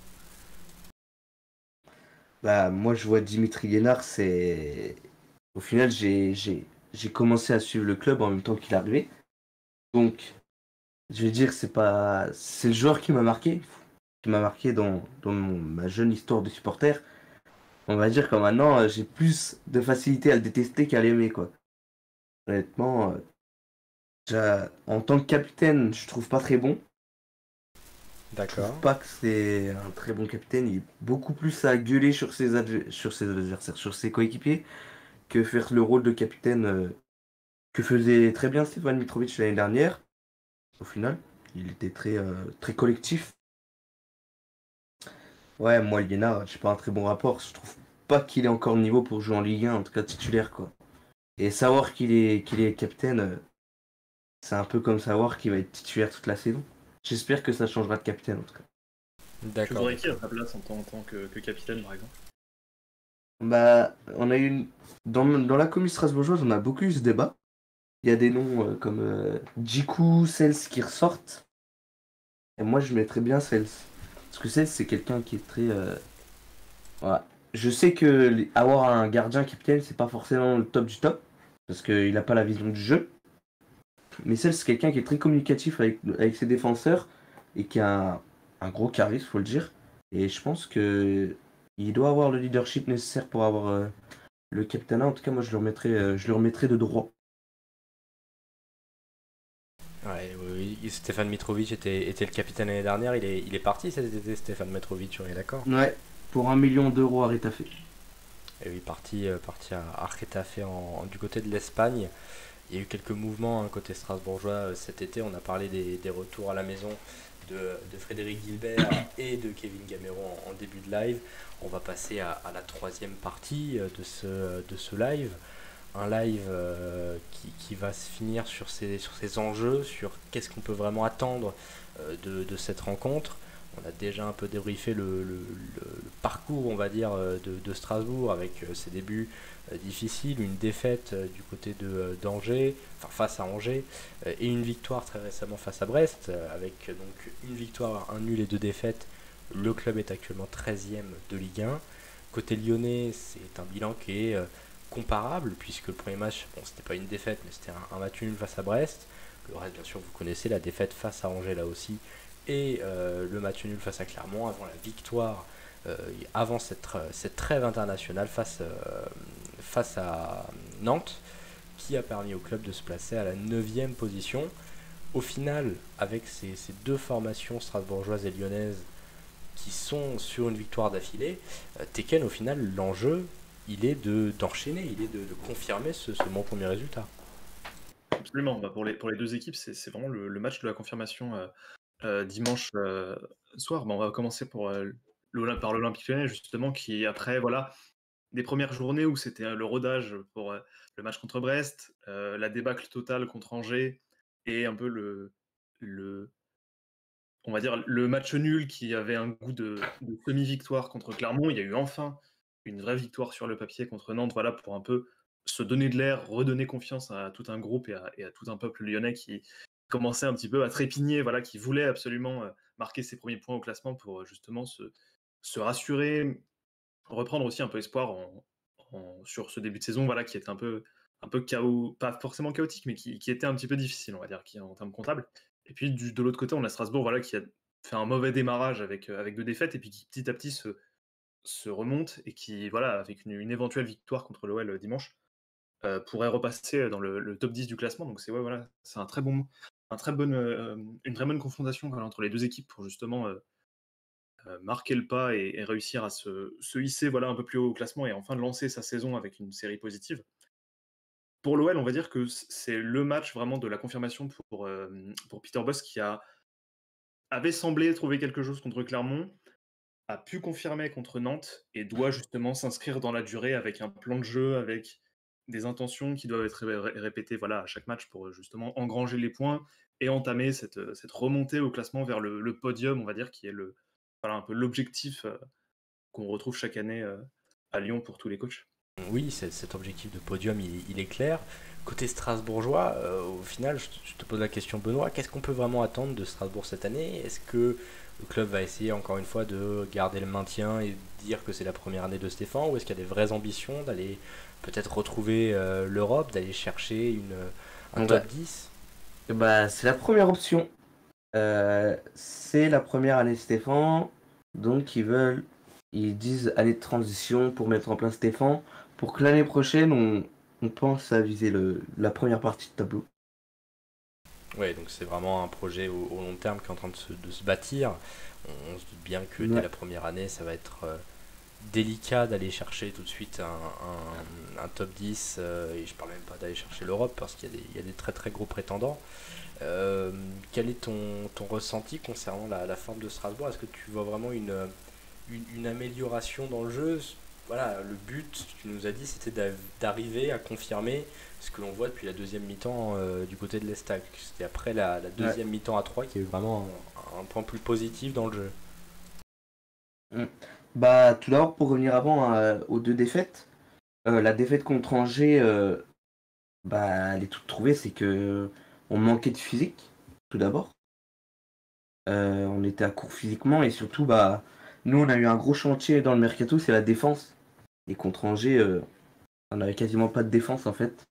Bah, moi, je vois Dimitri Liénard, c'est. Au final, j'ai j'ai j'ai commencé à suivre le club en même temps qu'il est arrivé. Donc, je vais dire, c'est pas. C'est le joueur qui m'a marqué, qui m'a marqué dans, dans mon- ma jeune histoire de supporter. On va dire que maintenant, euh, j'ai plus de facilité à le détester qu'à l'aimer, quoi. Honnêtement, euh, déjà, en tant que capitaine, je trouve pas très bon. Je trouve D'accord. pas que c'est un très bon capitaine. Il est beaucoup plus à gueuler sur ses, adver- sur ses adversaires, sur ses coéquipiers, que faire le rôle de capitaine euh, que faisait très bien Stéphane Mitrovic l'année dernière. Au final, il était très, euh, très collectif. Ouais, moi, Liénard, j'ai pas un très bon rapport. Je trouve pas qu'il ait encore le niveau pour jouer en Ligue un, en tout cas titulaire, quoi. Et savoir qu'il est, qu'il est capitaine, euh, c'est un peu comme savoir qu'il va être titulaire toute la saison. J'espère que ça changera de capitaine, en tout cas. Tu D'accord, voudrais qui à d'accord. ta place en tant, en tant que, que capitaine, par exemple? Bah, on a eu une... dans, dans la commune strasbourgeoise, on a beaucoup eu ce débat. Il y a des noms euh, comme euh, Djikou, Sels qui ressortent. Et moi, je mettrais bien Sels. Parce que Sels, c'est quelqu'un qui est très. euh, Ouais. Je sais que les- avoir un gardien capitaine, c'est pas forcément le top du top. Parce qu'il n'a pas la vision du jeu. Mais Sels, c'est quelqu'un qui est très communicatif avec, avec ses défenseurs. Et qui a un, un gros charisme, faut le dire. Et je pense que il doit avoir le leadership nécessaire pour avoir euh, le capitana. En tout cas, moi, je le remettrais, euh, je le remettrais de droit. Ouais, oui, oui, Stéphane Mitrovic était, était le capitaine l'année dernière. Il est, il est parti cet été, Stéphane Mitrovic, on est d'accord? Ouais, pour un million d'euros à Retafe. Et oui, parti, euh, parti à à Getafe en, du côté de l'Espagne. Il y a eu quelques mouvements hein, côté strasbourgeois euh, cet été. On a parlé des, des retours à la maison de, de Frédéric Gilbert et de Kevin Gamero en, en début de live. On va passer à, à la troisième partie euh, de ce, de ce live. un live euh, qui, qui va se finir sur ces, sur ces enjeux, sur qu'est-ce qu'on peut vraiment attendre euh, de, de cette rencontre. On a déjà un peu débriefé le, le, le, le parcours, on va dire, de, de Strasbourg avec euh, ses débuts euh, difficiles, une défaite euh, du côté de euh, d'Angers, enfin face à Angers, euh, et une victoire très récemment face à Brest, euh, avec donc une victoire, un nul et deux défaites. Le club est actuellement treizième de Ligue un. Côté lyonnais, c'est un bilan qui est euh, comparable, puisque le premier match, bon, c'était pas une défaite, mais c'était un, un match nul face à Brest. Le reste, bien sûr, vous connaissez la défaite face à Angers là aussi, et euh, le match nul face à Clermont avant la victoire, euh, avant cette, cette trêve internationale face, euh, face à Nantes, qui a permis au club de se placer à la neuvième position. Au final, avec ces, ces deux formations strasbourgeoises et lyonnaises qui sont sur une victoire d'affilée, euh, Tekken, au final, l'enjeu, il est de, d'enchaîner, il est de, de confirmer ce, ce bon premier résultat. Absolument, bah pour, les, pour les deux équipes, c'est, c'est vraiment le, le match de la confirmation euh, euh, dimanche euh, soir. Bah on va commencer pour, euh, l'Olymp- par l'Olympique Lyonnais, justement, qui après, voilà, des premières journées où c'était euh, le rodage pour euh, le match contre Brest, euh, la débâcle totale contre Angers, et un peu le, le, on va dire, le match nul qui avait un goût de, de semi-victoire contre Clermont. Il y a eu enfin une vraie victoire sur le papier contre Nantes, voilà, pour un peu se donner de l'air, redonner confiance à tout un groupe et à, et à tout un peuple lyonnais qui commençait un petit peu à trépigner, voilà, qui voulait absolument euh, marquer ses premiers points au classement pour euh, justement se, se rassurer, reprendre aussi un peu espoir en, en- sur ce début de saison, voilà, qui était un peu, un peu chaos, pas forcément chaotique, mais qui, qui était un petit peu difficile, on va dire, qui, en termes comptables. Et puis du, de l'autre côté, on a Strasbourg, voilà, qui a fait un mauvais démarrage avec, euh, avec deux défaites, et puis qui petit à petit se, se remonte, et qui, voilà, avec une, une éventuelle victoire contre l'O L dimanche, euh, pourrait repasser dans le, le top dix du classement. Donc c'est ouais, voilà, c'est un très bon, un très bonne, euh, une très bonne confrontation, voilà, entre les deux équipes pour justement euh, euh, marquer le pas et, et réussir à se, se hisser, voilà, un peu plus haut au classement et enfin de lancer sa saison avec une série positive. Pour l'O L, on va dire que c'est le match vraiment de la confirmation pour, euh, pour Peter Bosz, qui a, avait semblé trouver quelque chose contre Clermont, a pu confirmer contre Nantes et doit justement s'inscrire dans la durée avec un plan de jeu, avec des intentions qui doivent être ré- répétées, voilà, à chaque match pour justement engranger les points et entamer cette, cette remontée au classement vers le, le podium, on va dire, qui est le, voilà, un peu l'objectif euh, qu'on retrouve chaque année euh, à Lyon pour tous les coachs. Oui, c'est- cet objectif de podium, il, il est clair. Côté strasbourgeois, euh, au final, je, je te pose la question, Benoît, qu'est-ce qu'on peut vraiment attendre de Strasbourg cette année? Est-ce que le club va essayer encore une fois de garder le maintien et dire que c'est la première année de Stéphane, ou est-ce qu'il y a des vraies ambitions d'aller peut-être retrouver euh, l'Europe, d'aller chercher une, un On top va- dix? Bah, c'est la première option. Euh, c'est la première année Stéphane. Donc ils veulent, ils disent année de transition pour mettre en place Stéphane. Pour que l'année prochaine, on, on pense à viser le, la première partie de tableau. Ouais, donc c'est vraiment un projet au, au long terme qui est en train de se, de se bâtir. On, on se doute bien que dès Ouais. la première année, ça va être euh, délicat d'aller chercher tout de suite un, un- un top dix, euh, et je parle même pas d'aller chercher l'Europe parce qu'il y a des, il y a des très très gros prétendants. Euh, quel est ton, ton ressenti concernant la, la forme de Strasbourg? Est-ce que tu vois vraiment une, une, une amélioration dans le jeu? Voilà, le but, tu nous as dit, c'était d'a- d'arriver à confirmer ce que l'on voit depuis la deuxième mi-temps euh, du côté de l'Estac. C'était après la, la Ouais. deuxième mi-temps à trois qu'il y a eu vraiment un, un point plus positif dans le jeu. Mm. Bah, tout d'abord, pour revenir avant euh, aux deux défaites, euh, la défaite contre Angers, euh, bah, elle est toute trouvée, c'est que on manquait de physique, tout d'abord. Euh, on était à court physiquement et surtout, bah, nous, on a eu un gros chantier dans le mercato, c'est la défense. Et contre Angers, euh, on avait quasiment pas de défense en fait.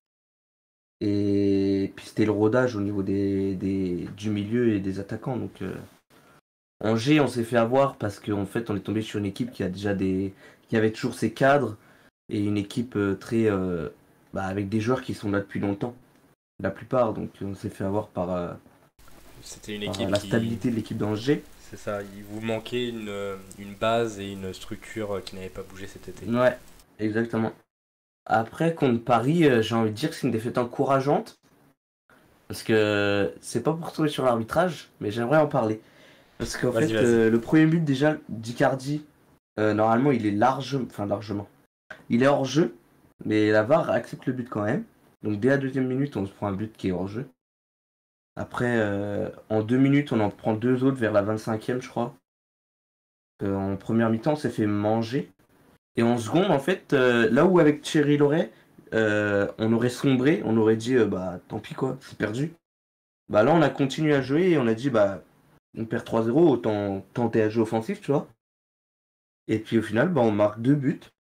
Et puis c'était le rodage au niveau des, des- du milieu et des attaquants. Donc euh, Angers, on s'est fait avoir parce qu'en fait, on est tombé sur une équipe qui a déjà des, qui avait toujours ses cadres et une équipe euh, très, euh, bah, avec des joueurs qui sont là depuis longtemps, la plupart. Donc on s'est fait avoir par, euh, C'était une par euh, équipe la qui, stabilité de l'équipe d'Angers. c'est ça, il vous manquait une, euh, une base et une structure euh, qui n'avait pas bougé cet été. Ouais, exactement. Après, contre Paris, euh, j'ai envie de dire que c'est une défaite encourageante. Parce que c'est pas pour tomber sur l'arbitrage, mais j'aimerais en parler. Parce qu'en Vas-y, fait, vas-y. euh, le premier but déjà d'Icardi, euh, normalement il est large, enfin largement. Il est hors jeu, Mais la V A R accepte le but quand même. Donc dès la deuxième minute, on se prend un but qui est hors jeu. Après, euh, en deux minutes, on en prend deux autres vers la vingt-cinquième, je crois. Euh, en première mi-temps, on s'est fait manger. Et en seconde, en fait, euh, là où avec Thierry Loret, euh, on aurait sombré, on aurait dit, euh, bah tant pis quoi, c'est perdu. Bah là, on a continué à jouer et on a dit, bah on perd trois zéro, autant tenter à jouer offensif, tu vois. Et puis au final, bah, on marque deux buts.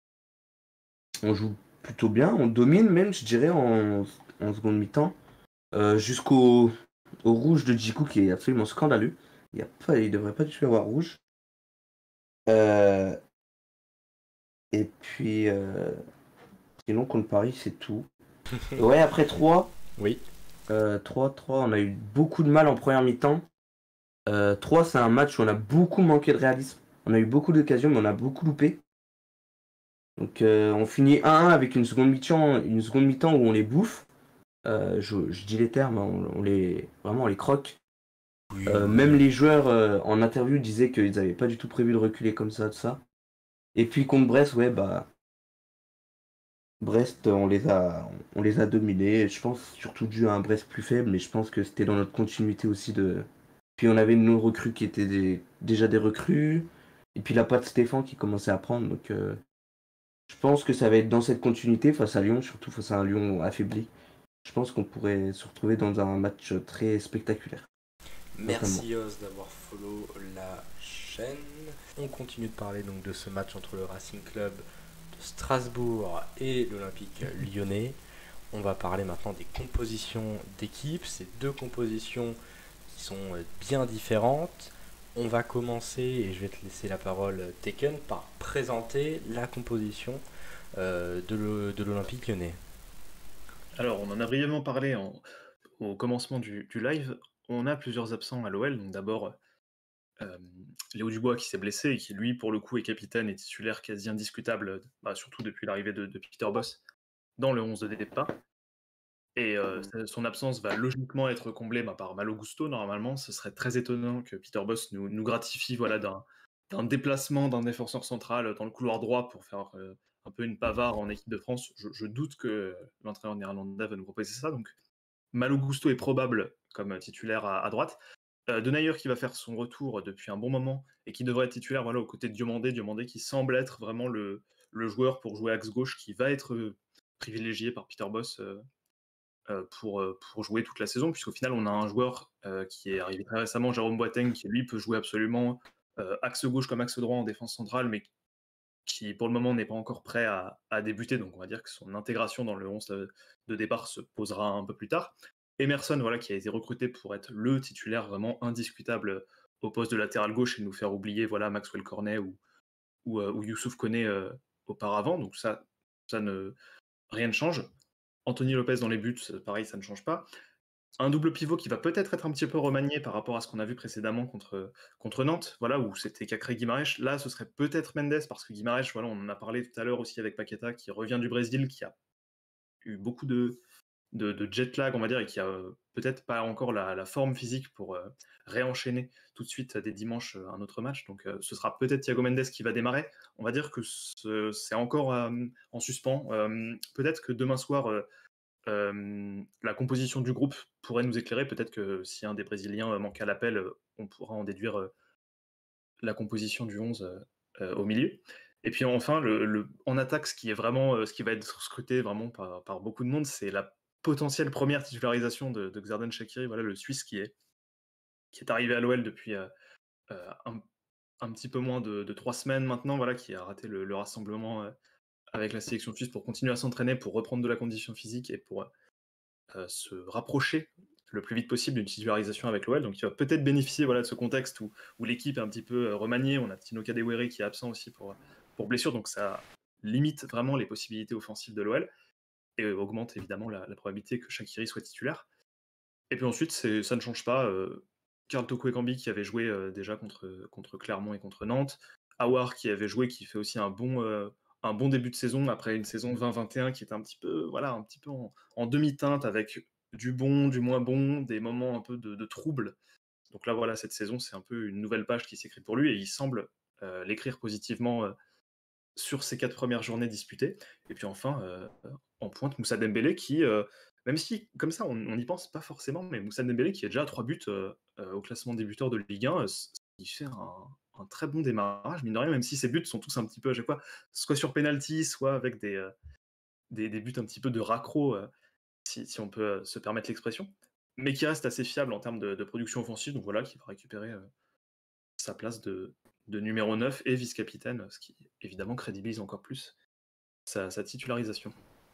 On joue plutôt bien, on domine même, je dirais, en, en seconde mi-temps. Euh, jusqu'au au rouge de Djikou qui est absolument scandaleux. Il y a pas, il devrait pas du tout y avoir rouge. Euh, et puis, euh, sinon, contre Paris, c'est tout. Ouais, après trois, Oui. euh, trois, trois, on a eu beaucoup de mal en première mi-temps. Euh, trois, c'est un match où on a beaucoup manqué de réalisme. On a eu beaucoup d'occasions, mais on a beaucoup loupé. Donc, euh, on finit un un avec une seconde mi-temps, une seconde mi-temps où on les bouffe. Euh, je, je dis les termes, hein, on, on les, vraiment, on les croque. Oui, Euh, oui. même les joueurs euh, en interview disaient qu'ils n'avaient pas du tout prévu de reculer comme ça, tout ça. Et puis contre Brest, ouais, bah Brest, on les a, on les a dominés. Je pense surtout dû à un Brest plus faible, mais je pense que c'était dans notre continuité aussi de. Puis on avait nos recrues qui étaient des- déjà des recrues, et puis la patte Stéphane qui commençait à prendre. Donc euh, je pense que ça va être dans cette continuité face à Lyon, surtout face à un Lyon affaibli. Je pense qu'on pourrait se retrouver dans un match très spectaculaire, notamment. Merci Os d'avoir follow la chaîne. On continue de parler donc de ce match entre le Racing Club de Strasbourg et l'Olympique Lyonnais. On va parler maintenant des compositions d'équipe. Ces deux compositions qui sont bien différentes. On va commencer, et je vais te laisser la parole, Taken, par présenter la composition euh, de l'Olympique Lyonnais. Alors, on en a brièvement parlé en, au commencement du, du live. On a plusieurs absents à l'O L. Donc d'abord, euh, Léo Dubois qui s'est blessé et qui, lui, pour le coup, est capitaine et titulaire quasi indiscutable, bah, surtout depuis l'arrivée de, de Peter Bosz dans le onze de départ. Et euh, son absence va logiquement être comblée bah, par Malo Gusto, normalement. Ce serait très étonnant que Peter Bosz nous, nous gratifie voilà, d'un, d'un déplacement d'un défenseur central dans le couloir droit pour faire euh, un peu une pavard en équipe de France. Je, je doute que l'entraîneur néerlandais va nous proposer ça. Donc Malo Gusto est probable comme titulaire à, à droite. Euh, Denayer qui va faire son retour depuis un bon moment et qui devrait être titulaire voilà, aux côtés de Diomandé. Diomandé qui semble être vraiment le, le joueur pour jouer axe gauche qui va être euh, privilégié par Peter Bosz euh, euh, pour, euh, pour jouer toute la saison, puisqu'au final, on a un joueur euh, qui est arrivé très récemment, Jérôme Boateng, qui lui peut jouer absolument euh, axe gauche comme axe droit en défense centrale, mais qui pour le moment n'est pas encore prêt à, à débuter. Donc on va dire que son intégration dans le onze de départ se posera un peu plus tard. Emerson, voilà, qui a été recruté pour être le titulaire vraiment indiscutable au poste de latéral gauche et nous faire oublier voilà, Maxwell Cornet ou, ou, euh, ou Youssouf Koné euh, auparavant. Donc ça, ça ne, rien ne change. Anthony Lopez dans les buts, pareil, ça ne change pas. Un double pivot qui va peut-être être un petit peu remanié par rapport à ce qu'on a vu précédemment contre, contre Nantes, voilà, où c'était Cacré Guimarães. Là, ce serait peut-être Mendes, parce que Guimarães, voilà, on en a parlé tout à l'heure aussi avec Paqueta, qui revient du Brésil, qui a eu beaucoup de, de, de jet lag, on va dire, et qui a euh, peut-être pas encore la, la forme physique pour euh, réenchaîner tout de suite dès dimanche euh, un autre match. Donc euh, ce sera peut-être Thiago Mendes qui va démarrer. On va dire que ce, c'est encore euh, en suspens. Euh, peut-être que demain soir, euh, euh, la composition du groupe pourrait nous éclairer. Peut-être que si un des Brésiliens manque à l'appel, euh, on pourra en déduire euh, la composition du onze euh, euh, au milieu. Et puis enfin, le, le, en attaque, ce qui est vraiment, euh, ce qui va être scruté vraiment par, par beaucoup de monde, c'est la potentielle première titularisation de, de Xherdan Shaqiri, voilà, le Suisse qui est, qui est arrivé à l'O L depuis euh, euh, un, un, petit peu moins de, de trois semaines maintenant, voilà, qui a raté le, le rassemblement euh, avec la sélection suisse pour continuer à s'entraîner, pour reprendre de la condition physique et pour euh, se rapprocher le plus vite possible d'une titularisation avec l'O L. Donc il va peut-être bénéficier voilà, de ce contexte où, où l'équipe est un petit peu euh, remaniée. On a Tino Kadewere qui est absent aussi pour, pour blessure, donc ça limite vraiment les possibilités offensives de l'O L et euh, augmente évidemment la, la probabilité que Shaqiri soit titulaire. Et puis ensuite, c'est, ça ne change pas. Euh, Karl Toko Ekambi qui avait joué euh, déjà contre, contre Clermont et contre Nantes. Awar qui avait joué, qui fait aussi un bon, euh, un bon début de saison après une saison vingt vingt et un qui était un petit peu, voilà, un petit peu en, en demi-teinte avec du bon, du moins bon, des moments un peu de, de trouble. Donc là, voilà, cette saison, c'est un peu une nouvelle page qui s'écrit pour lui et il semble euh, l'écrire positivement euh, sur ces quatre premières journées disputées. Et puis enfin, euh, en pointe, Moussa Dembélé qui, euh, même si comme ça on n'y pense pas forcément, mais Moussa Dembélé qui a déjà trois buts euh, euh, au classement des buteurs de Ligue un, euh, il fait un, un très bon démarrage, mine de rien, même si ses buts sont tous un petit peu à chaque fois, soit sur penalty, soit avec des, euh, des, des buts un petit peu de raccro, euh, si, si on peut euh, se permettre l'expression, mais qui reste assez fiable en termes de, de production offensive, donc voilà, qui va récupérer euh, sa place de, de numéro neuf et vice-capitaine, ce qui évidemment crédibilise encore plus sa, sa titularisation.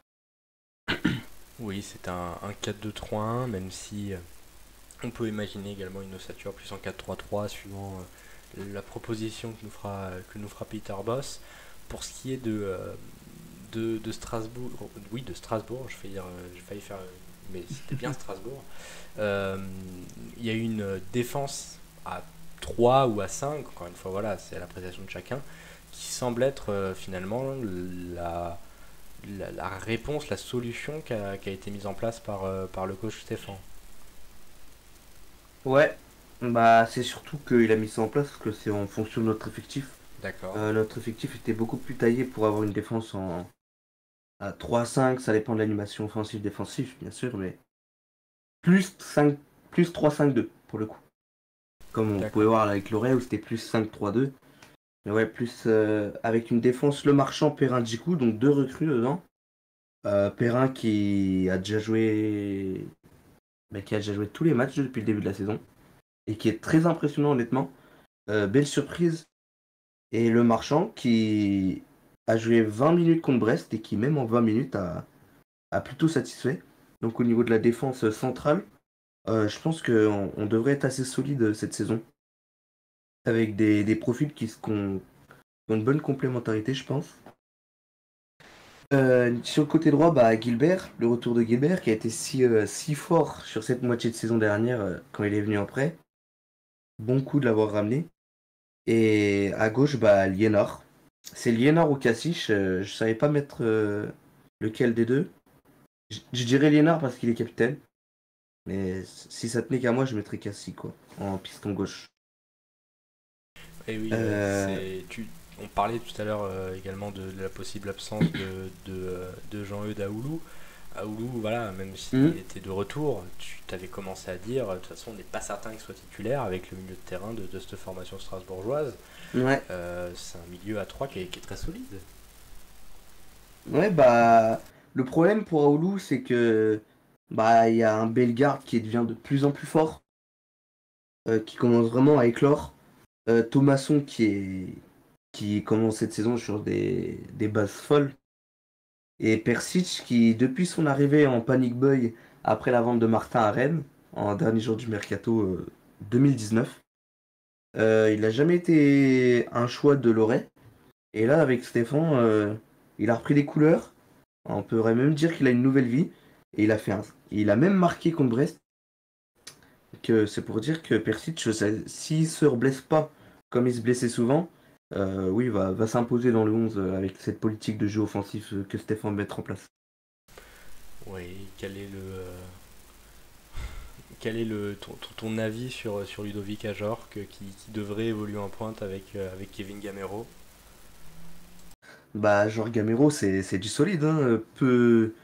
Oui, c'est un, un quatre deux trois un, même si euh, on peut imaginer également une ossature plus en quatre trois trois suivant euh, la proposition que nous fera, que nous fera Peter Bosz. Pour ce qui est de, euh, de, de Strasbourg, oui, de Strasbourg, je vais dire, euh, j'ai failli faire, mais c'était bien Strasbourg. Euh, Il y a une défense à trois ou à cinq, encore une fois, voilà, c'est à l'appréciation de chacun, qui semble être euh, finalement la, la, la réponse, la solution qui a, qui a été mise en place par, euh, par le coach Stéphane. Ouais, bah c'est surtout qu'il a mis ça en place parce que c'est en fonction de notre effectif. D'accord. Euh, notre effectif était beaucoup plus taillé pour avoir une défense en à trois cinq, ça dépend de l'animation offensive-défensive, bien sûr, mais plus cinq, plus trois cinq deux pour le coup. Comme on D'accord. pouvait voir avec Loré où c'était plus cinq trois deux. Mais ouais, plus euh, avec une défense Le Marchand, Perrin, Djikou, donc deux recrues dedans. Euh, Perrin qui a déjà joué, bah, qui a déjà joué tous les matchs depuis le début de la saison et qui est très impressionnant honnêtement. Euh, belle surprise. Et Le Marchand qui a joué vingt minutes contre Brest et qui même en vingt minutes a, a plutôt satisfait. Donc au niveau de la défense centrale, euh, je pense qu'on on devrait être assez solide cette saison. Avec des, des profils qui, qui ont, qui ont une bonne complémentarité, je pense. Euh, sur le côté droit, bah, Gilbert, le retour de Gilbert qui a été si, euh, si fort sur cette moitié de saison dernière euh, quand il est venu en prêt. Bon coup de l'avoir ramené. Et à gauche, bah, Liénard. C'est Liénard ou Cassiche, euh, je savais pas mettre euh, lequel des deux. Je, je dirais Liénard parce qu'il est capitaine. Mais si ça tenait qu'à moi, je mettrais Cassie quoi, en piston gauche. Et oui, ouais, Euh, c'est, tu, on parlait tout à l'heure euh, également de, de la possible absence de, de, euh, de Jean-Eudes Aoulou. Aoulou, voilà, même s'il hmm, était de retour, tu t'avais commencé à dire, de toute façon, on n'est pas certain qu'il soit titulaire avec le milieu de terrain de, de cette formation strasbourgeoise. ouais, Euh, c'est un milieu à trois qui est, qui est très solide. ouais, bah, le problème pour Aoulou, c'est que bah il y a un Bellegarde qui devient de plus en plus fort, euh, qui commence vraiment à éclore. Euh, Thomasson qui est qui commence cette saison sur des, des bases folles. Et Persic qui, depuis son arrivée en Panic Boy après la vente de Martin à Rennes, en dernier jour du mercato euh, deux mille dix-neuf, euh, il n'a jamais été un choix de Loret. Et là, avec Stéphane, euh, il a repris des couleurs. On pourrait même dire qu'il a une nouvelle vie. Et il a fait un... il a même marqué contre Brest. Que c'est pour dire que Persic, s'il se blesse pas comme il se blessait souvent, euh, oui, va, va s'imposer dans le onze euh, avec cette politique de jeu offensif euh, que Stéphane met en place. Oui, quel est le, euh, quel est le, ton, ton- ton avis sur, sur Ludovic Ajorc qui, qui devrait évoluer en pointe avec, euh, avec Kevin Gamero? Bah, genre Gamero, c'est c'est du solide, hein. euh, Peu,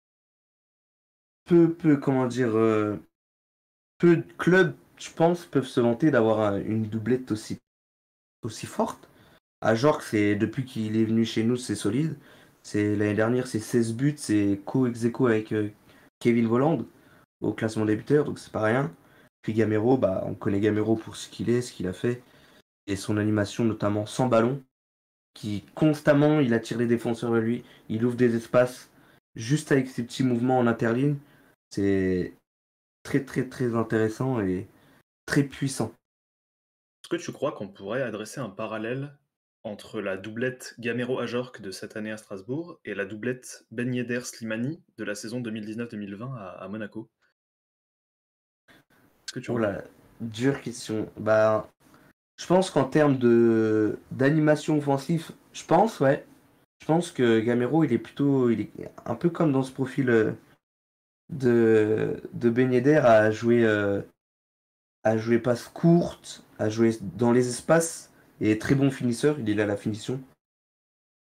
peu, peu, comment dire, euh, peu de clubs, je pense, peuvent se vanter d'avoir un- une doublette aussi, aussi forte. À Jorg, c'est depuis qu'il est venu chez nous, c'est solide. C'est l'année dernière, c'est seize buts, c'est co ex aequo avec euh, Kevin Volland au classement des buteurs, donc c'est pas rien. Puis Gamero, bah, on connaît Gamero pour ce qu'il est, ce qu'il a fait, et son animation notamment sans ballon, qui constamment il attire les défenseurs vers lui, il ouvre des espaces juste avec ses petits mouvements en interligne. C'est très très très intéressant et très puissant. Est-ce que tu crois qu'on pourrait adresser un parallèle entre la doublette Gamero-Ajorc de cette année à Strasbourg et la doublette Ben Yedder-Slimani de la saison deux mille dix-neuf deux mille vingt à, à Monaco? Est-ce que tu Oh en là, penses? dure question. Bah, je pense qu'en termes de d'animation offensive, je pense, ouais. Je pense que Gamero, il est plutôt, il est un peu comme dans ce profil euh, de de Ben Yedder à jouer euh, à jouer passe courte, à jouer dans les espaces et très bon finisseur. Il est là à la finition.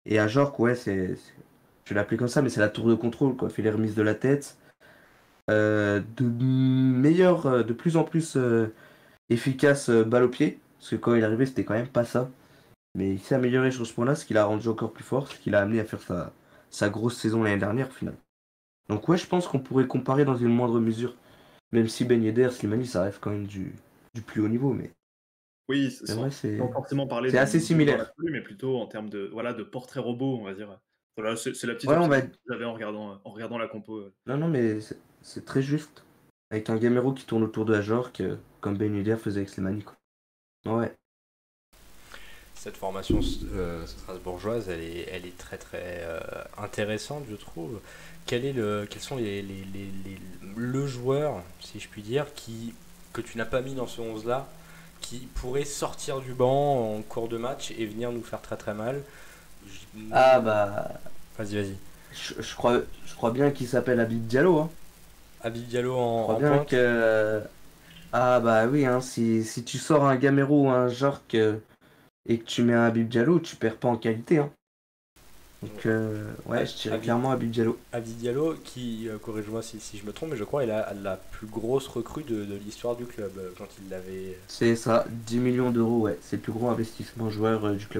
Et à Jork, ouais, c'est, c'est- je vais l'appeler comme ça, mais c'est la tour de contrôle, quoi. Il fait les remises de la tête. Euh, de meilleur, euh, de plus en plus euh, efficace euh, balle au pied. Parce que quand il est arrivé, c'était quand même pas ça. Mais il s'est amélioré sur ce point-là, ce qui l'a rendu encore plus fort, ce qui l'a amené à faire sa, sa grosse saison l'année dernière, au final. Donc ouais, je pense qu'on pourrait comparer dans une moindre mesure. Même si Ben Yedder, Slimani, ça reste quand même du, du plus haut niveau. Mais, Oui, mais sans, ouais, c'est sans forcément parler c'est de assez niveau dans similaire. l'absolu, mais plutôt en termes de, voilà, de portrait robot, on va dire. Voilà, c'est c'est la petite Ouais, on va... observation que j'avais en regardant, en regardant la compo. euh. Non, non, mais c'est c'est très juste. Avec un Gamero qui tourne autour de la Jork, euh, comme Ben Yedder faisait avec Slimani, quoi. Ouais. Cette formation euh, strasbourgeoise, elle est, elle est très très euh, intéressante, je trouve. Quel est le, quels sont les, les, les- les- le joueur, si je puis dire, qui, que tu n'as pas mis dans ce onze-là, qui pourrait sortir du banc en cours de match et venir nous faire très très mal? Je- Ah bah... Vas-y, vas-y. Je, je crois, je crois bien qu'il s'appelle Habib Diallo, hein. Habib Diallo Je en, crois en bien pointe. que... Ah bah oui, hein, si, si tu sors un Gamero ou un Jork euh, et que tu mets un Habib Diallo, tu perds pas en qualité, hein. Donc euh, ouais, je dirais Habib, clairement Habib Diallo. Habib Diallo, qui, euh, corrige-moi si, si je me trompe, mais je crois qu'il a la plus grosse recrue de, de l'histoire du club euh, quand il l'avait. C'est ça, dix millions d'euros, ouais. C'est le plus gros investissement joueur euh, du club.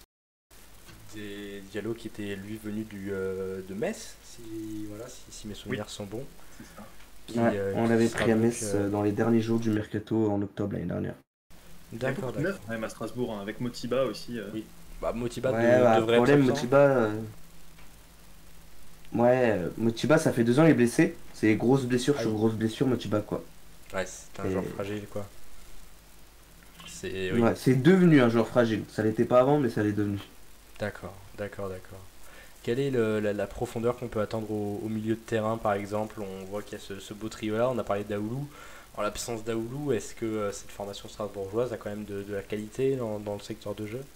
Des Diallo qui était lui venu du, euh, de Metz, si, voilà, si, si mes souvenirs Oui. sont bons. C'est ça. Qui, Ouais, euh, on qui l'avait sera pris à donc, Metz euh, euh, dans les derniers jours du mercato en octobre l'année dernière. Il y a D'accord, beaucoup de d'accord. neufs, quand même à Strasbourg, hein, avec Motiba aussi. euh. Oui. Bah, Motiba Ouais, de- bah, devrait être problème, absent. Motiba. euh, Ouais, euh, Motiba, ça fait deux ans il est blessé. C'est grosse blessure Ah sur oui. grosse blessure, Motiba, quoi. Ouais, c'est un Et- joueur fragile, quoi. C'est oui. Ouais, c'est devenu un joueur fragile. Ça l'était pas avant, mais ça l'est devenu. D'accord, d'accord, d'accord. Quelle est le- la, la profondeur qu'on peut attendre au, au milieu de terrain, par exemple? On voit qu'il y a ce, ce beau trio-là. On a parlé d'Aoulou. En l'absence d'Aoulou, est-ce que euh, cette formation strasbourgeoise a quand même de, de la qualité dans, dans le secteur de jeu?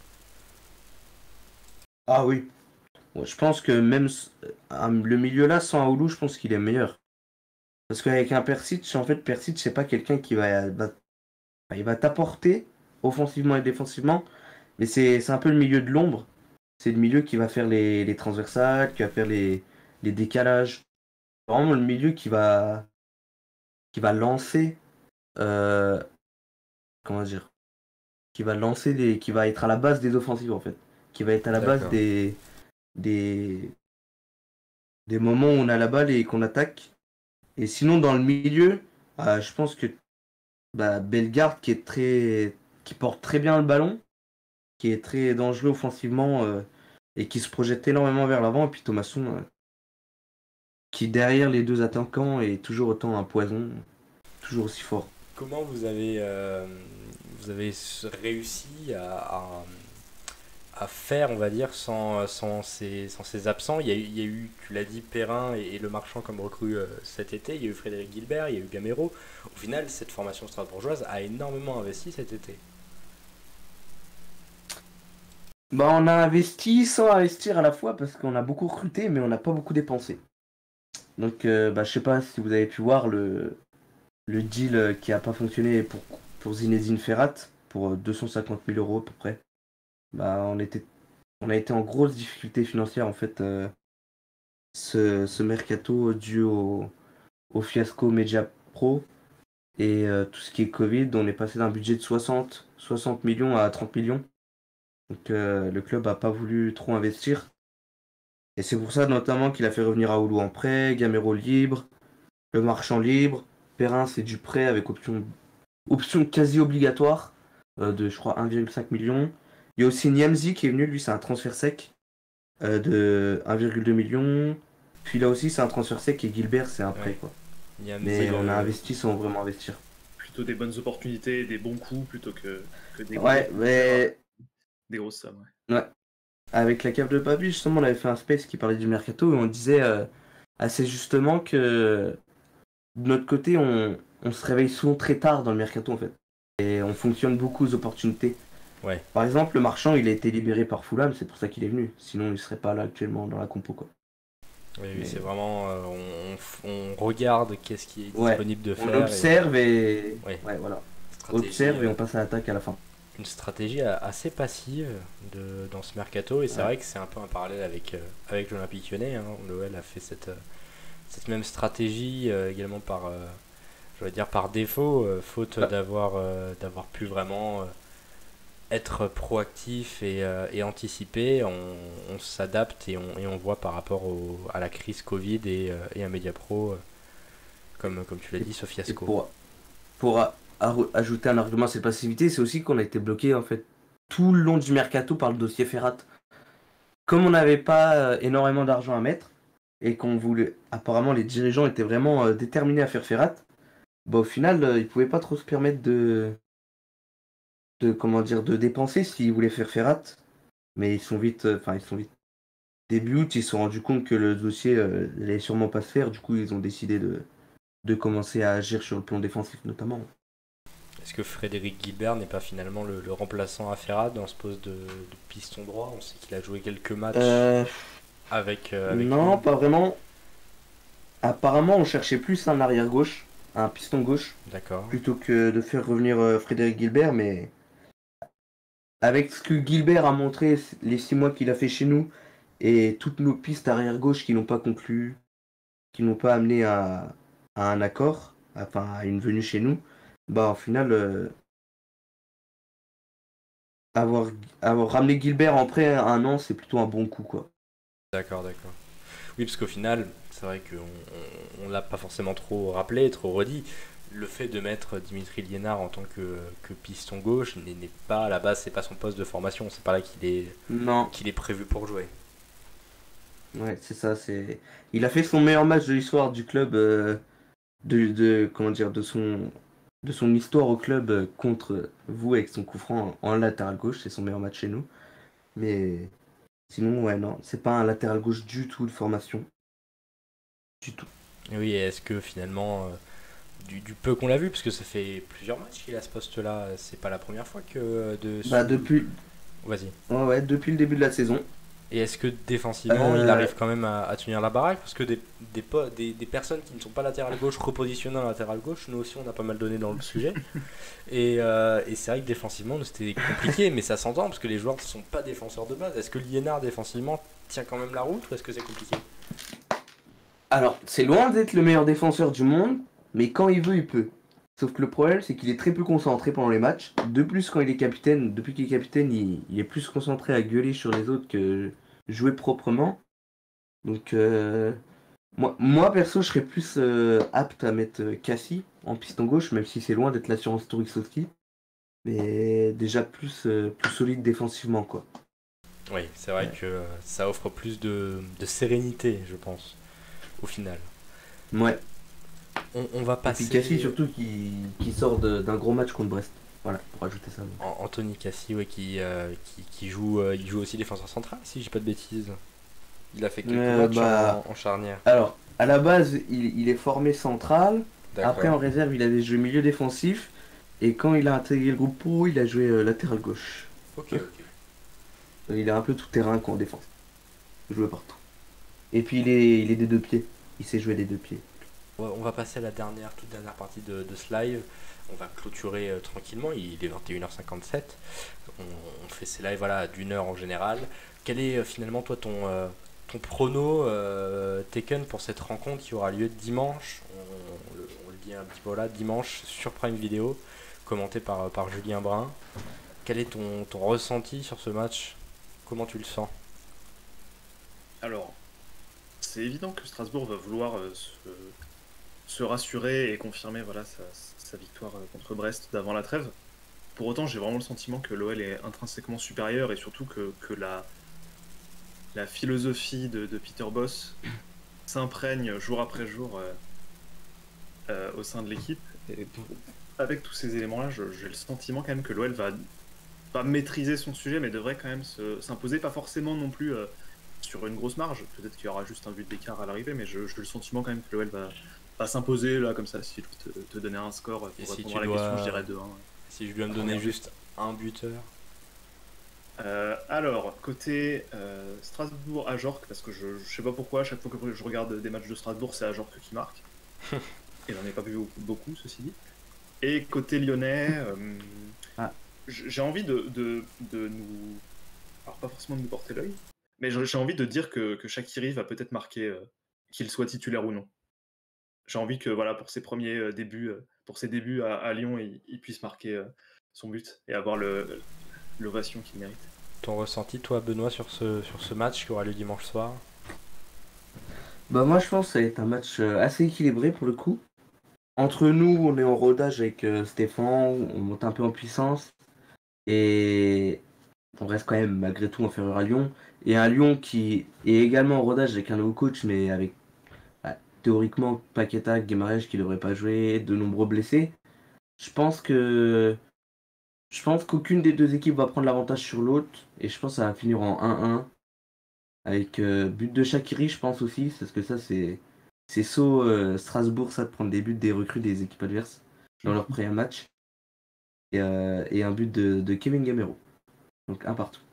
Ah oui. Ouais, je pense que même s- un- le milieu là, sans Aoulou, je pense qu'il est meilleur. Parce qu'avec un Persic, en fait, Persic, c'est pas quelqu'un qui va, va- il va t'apporter offensivement et défensivement, mais c'est c'est un peu le milieu de l'ombre. C'est le milieu qui va faire les, les transversales, qui va faire les, les décalages. Vraiment le milieu qui va, qui va lancer, euh, comment dire, qui va lancer des, qui va être à la base des offensives en fait, qui va être à la base D'accord. des, des, des moments où on a la balle et qu'on attaque. Et sinon dans le milieu, euh, je pense que bah, Bellegarde qui est très, qui porte très bien le ballon, qui est très dangereux offensivement euh, et qui se projette énormément vers l'avant. Et puis Thomasson, euh, qui derrière les deux attaquants est toujours autant un poison, toujours aussi fort. Comment vous avez, euh, vous avez s- réussi à, à- à faire, on va dire, sans, sans, ces, sans ces absents? Il y a, eu, il y a eu, tu l'as dit, Perrin et, et Le Marchand comme recrue euh, cet été. Il y a eu Frédéric Gilbert, il y a eu Gamero. Au final, cette formation strasbourgeoise a énormément investi cet été. Bah, on a investi sans investir à la fois parce qu'on a beaucoup recruté, mais on n'a pas beaucoup dépensé. Donc, euh, bah, je sais pas si vous avez pu voir le, le deal euh, qui a pas fonctionné pour, pour Zinedine Ferrat pour euh, deux cent cinquante mille euros à peu près. Bah, on était, on a été en grosse difficulté financière en fait euh, ce, ce mercato dû au, au fiasco Media Pro et euh, tout ce qui est Covid. On est passé d'un budget de soixante, soixante millions à trente millions. Donc, euh, le club a pas voulu trop investir. Et c'est pour ça notamment qu'il a fait revenir Aoulou en prêt, Gamero libre, le marchand libre, Perrin c'est du prêt avec option, option quasi obligatoire euh, de je crois un virgule cinq million. Il y a aussi Niamzi qui est venu, lui c'est un transfert sec euh, de un virgule deux million. Puis là aussi c'est un transfert sec et Gilbert c'est un prêt Ouais. quoi. Niamzi, Mais on a le... investi sans vraiment investir. Plutôt des bonnes opportunités, et des bons coups plutôt que, que des, Ouais, gros- mais des grosses sommes. Ouais. ouais. Avec la cave de Papi, justement, on avait fait un space qui parlait du mercato et on disait euh, assez justement que de notre côté, on, on se réveille souvent très tard dans le mercato en fait. Et on fonctionne beaucoup aux opportunités. Ouais. Par exemple, le marchand, il a été libéré par Fulham, c'est pour ça qu'il est venu. Sinon, il serait pas là actuellement dans la compo quoi. Oui, oui, Mais- c'est vraiment. euh, on, on f- on regarde qu'est-ce qui est Ouais. disponible de On faire. observe et... Ouais. Ouais, voilà. et stratégie, Observe et euh, on passe à l'attaque à la fin. une stratégie assez passive de, dans ce mercato, et c'est ouais. vrai que c'est un peu un parallèle avec, euh, avec l'Olympique Lyonnais. Hein. L'O L a fait cette, euh, cette même stratégie euh, également par, euh, je vais dire par défaut, euh, faute ouais. d'avoir euh, d'avoir pu vraiment euh, être proactif et, euh, et anticiper. On, on s'adapte et on, et on voit par rapport au, à la crise Covid et, euh, et à Mediapro, euh, comme, comme tu l'as dit, ce fiasco. Pour, pour a, a, ajouter un argument à cette passivité, c'est aussi qu'on a été bloqué en fait tout le long du mercato par le dossier Ferrat. Comme on n'avait pas euh, énormément d'argent à mettre et qu'on voulait, apparemment les dirigeants étaient vraiment euh, déterminés à faire Ferrat, bah au final euh, ils pouvaient pas trop se permettre de, de comment dire, de dépenser s'ils voulaient faire Ferrat, mais ils sont vite, enfin euh, ils sont vite début août, ils se sont rendus compte que le dossier euh, n'allait sûrement pas se faire, du coup ils ont décidé de, de commencer à agir sur le plan défensif notamment. Est-ce que Frédéric Guilbert n'est pas finalement le, le remplaçant à Ferrat dans ce poste de, de piston droit? On sait qu'il a joué quelques matchs euh... avec, euh, avec non, lui. Pas vraiment. Apparemment, on cherchait plus un arrière gauche, un piston gauche, d'accord, plutôt que de faire revenir euh, Frédéric Guilbert, mais avec ce que Guilbert a montré les six mois qu'il a fait chez nous et toutes nos pistes arrière gauche qui n'ont pas conclu, qui n'ont pas amené à, à un accord, enfin à une venue chez nous, bah au final euh, avoir, avoir ramené Gilbert en prêt un an, c'est plutôt un bon coup quoi. D'accord, d'accord. Oui, parce qu'au final, c'est vrai qu'on on, on l'a pas forcément trop rappelé, trop redit. Le fait de mettre Dimitri Liénard en tant que, que piston gauche n'est, n'est pas à la base, c'est pas son poste de formation, c'est pas là qu'il est, non. qu'il est prévu pour jouer. Ouais, c'est ça. C'est. Il a fait son meilleur match de l'histoire du club, euh, de, de comment dire, de son, de son histoire au club euh, contre vous avec son coup franc en, en latéral gauche. C'est son meilleur match chez nous. Mais sinon, ouais, non, c'est pas un latéral gauche du tout de formation, du tout. Et oui, et est-ce que finalement, euh, du, du peu qu'on l'a vu, parce que ça fait plusieurs matchs qu'il a ce poste-là, c'est pas la première fois que de. Bah sous... depuis. Vas-y. Ouais, ouais, depuis le début de la saison. Et est-ce que défensivement, euh... il arrive quand même à, à tenir la baraque? Parce que des, des, des, des personnes qui ne sont pas latéral gauche repositionnées en latéral gauche, nous aussi on a pas mal donné dans le sujet. Et, euh, et c'est vrai que défensivement c'était compliqué, mais ça s'entend parce que les joueurs ne sont pas défenseurs de base. Est-ce que Liénard défensivement tient quand même la route ou est-ce que c'est compliqué? Alors, c'est loin d'être le meilleur défenseur du monde, mais quand il veut, il peut. Sauf que le problème, c'est qu'il est très peu concentré pendant les matchs. De plus, quand il est capitaine, depuis qu'il est capitaine, il, il est plus concentré à gueuler sur les autres que jouer proprement. Donc, euh, moi, moi, perso, je serais plus euh, apte à mettre Cassie en piston gauche, même si c'est loin d'être l'assurance Tourixowski. Mais déjà plus, euh, plus solide défensivement, quoi. Oui, c'est vrai ouais. que ça offre plus de, de sérénité, je pense, au final. Ouais. On, on va passer... Et puis Cassie surtout qui, qui sort de, d'un gros match contre Brest. Voilà, pour ajouter ça. En, Anthony Cassie, ouais, qui, euh, qui, qui joue, euh, il joue aussi défenseur central, si j'ai pas de bêtises. Il a fait quelques euh, matchs bah, en, en charnière. Alors, à la base, il, il est formé central. D'accord. Après, en réserve, il avait joué milieu défensif. Et quand il a intégré le groupe pro, il a joué euh, latéral gauche. Ok, ok. Il est un peu tout terrain qu'en défense. Il joue partout. Et puis, il est, il est des deux pieds. Il sait jouer des deux pieds. On va passer à la dernière, toute dernière partie de, de ce live. On va clôturer euh, tranquillement. Il est vingt et une heures cinquante-sept. On, on fait ces lives voilà, d'une heure en général. Quel est euh, finalement, toi, ton, euh, ton prono euh, Taken pour cette rencontre qui aura lieu dimanche? On, on, le, on le dit un petit peu là, dimanche sur Prime Video, commenté par, par Julien Brun. Quel est ton, ton ressenti sur ce match? Comment tu le sens? Alors, c'est évident que Strasbourg va vouloir euh, se, se rassurer et confirmer voilà, sa, sa victoire contre Brest d'avant la trêve. Pour autant, j'ai vraiment le sentiment que l'O L est intrinsèquement supérieur et surtout que, que la, la philosophie de, de Peter Bosz s'imprègne jour après jour euh, euh, au sein de l'équipe. Et pour, avec tous ces éléments-là, je, j'ai le sentiment quand même que l'O L va pas maîtriser son sujet, mais devrait quand même se, s'imposer, pas forcément non plus euh, sur une grosse marge. Peut-être qu'il y aura juste un but d'écart à l'arrivée, mais je, j'ai le sentiment quand même que l'O L va, va s'imposer là comme ça. Si je te, te donner un score pour et répondre si à la dois... question, je dirais deux un. Si je dois me donner juste un buteur. Euh, alors, côté euh, Strasbourg, Ajorc, parce que je, je sais pas pourquoi, à chaque fois que je regarde des matchs de Strasbourg, c'est Ajorc qui marque. Et j'en ai pas vu beaucoup, beaucoup, ceci dit. Et côté lyonnais, euh, ah. j'ai envie de, de, de nous... Alors pas forcément de nous porter l'œil, mais j'ai envie de dire que, que Shaqiri va peut-être marquer, euh, qu'il soit titulaire ou non. J'ai envie que voilà, pour ses premiers euh, débuts, euh, pour ses débuts à, à Lyon, il, il puisse marquer euh, son but et avoir le, l'ovation qu'il mérite. Ton ressenti, toi, Benoît, sur ce, sur ce match qui aura lieu dimanche soir? Bah moi je pense que ça va être un match euh, assez équilibré pour le coup. Entre nous, on est en rodage avec euh, Stéphane, on monte un peu en puissance et on reste quand même malgré tout inférieur à Lyon. Et un Lyon qui est également en rodage avec un nouveau coach, mais avec bah, théoriquement Paqueta, Guimarães qui ne devrait pas jouer, de nombreux blessés. Je pense que je pense qu'aucune des deux équipes va prendre l'avantage sur l'autre et je pense que ça va finir en un un avec euh, but de Shaqiri, je pense aussi, parce que ça c'est c'est saut euh, Strasbourg ça de prendre des buts des recrues des équipes adverses dans leur premier match et, euh, et un but de, de Kevin Gamero. Donc un partout.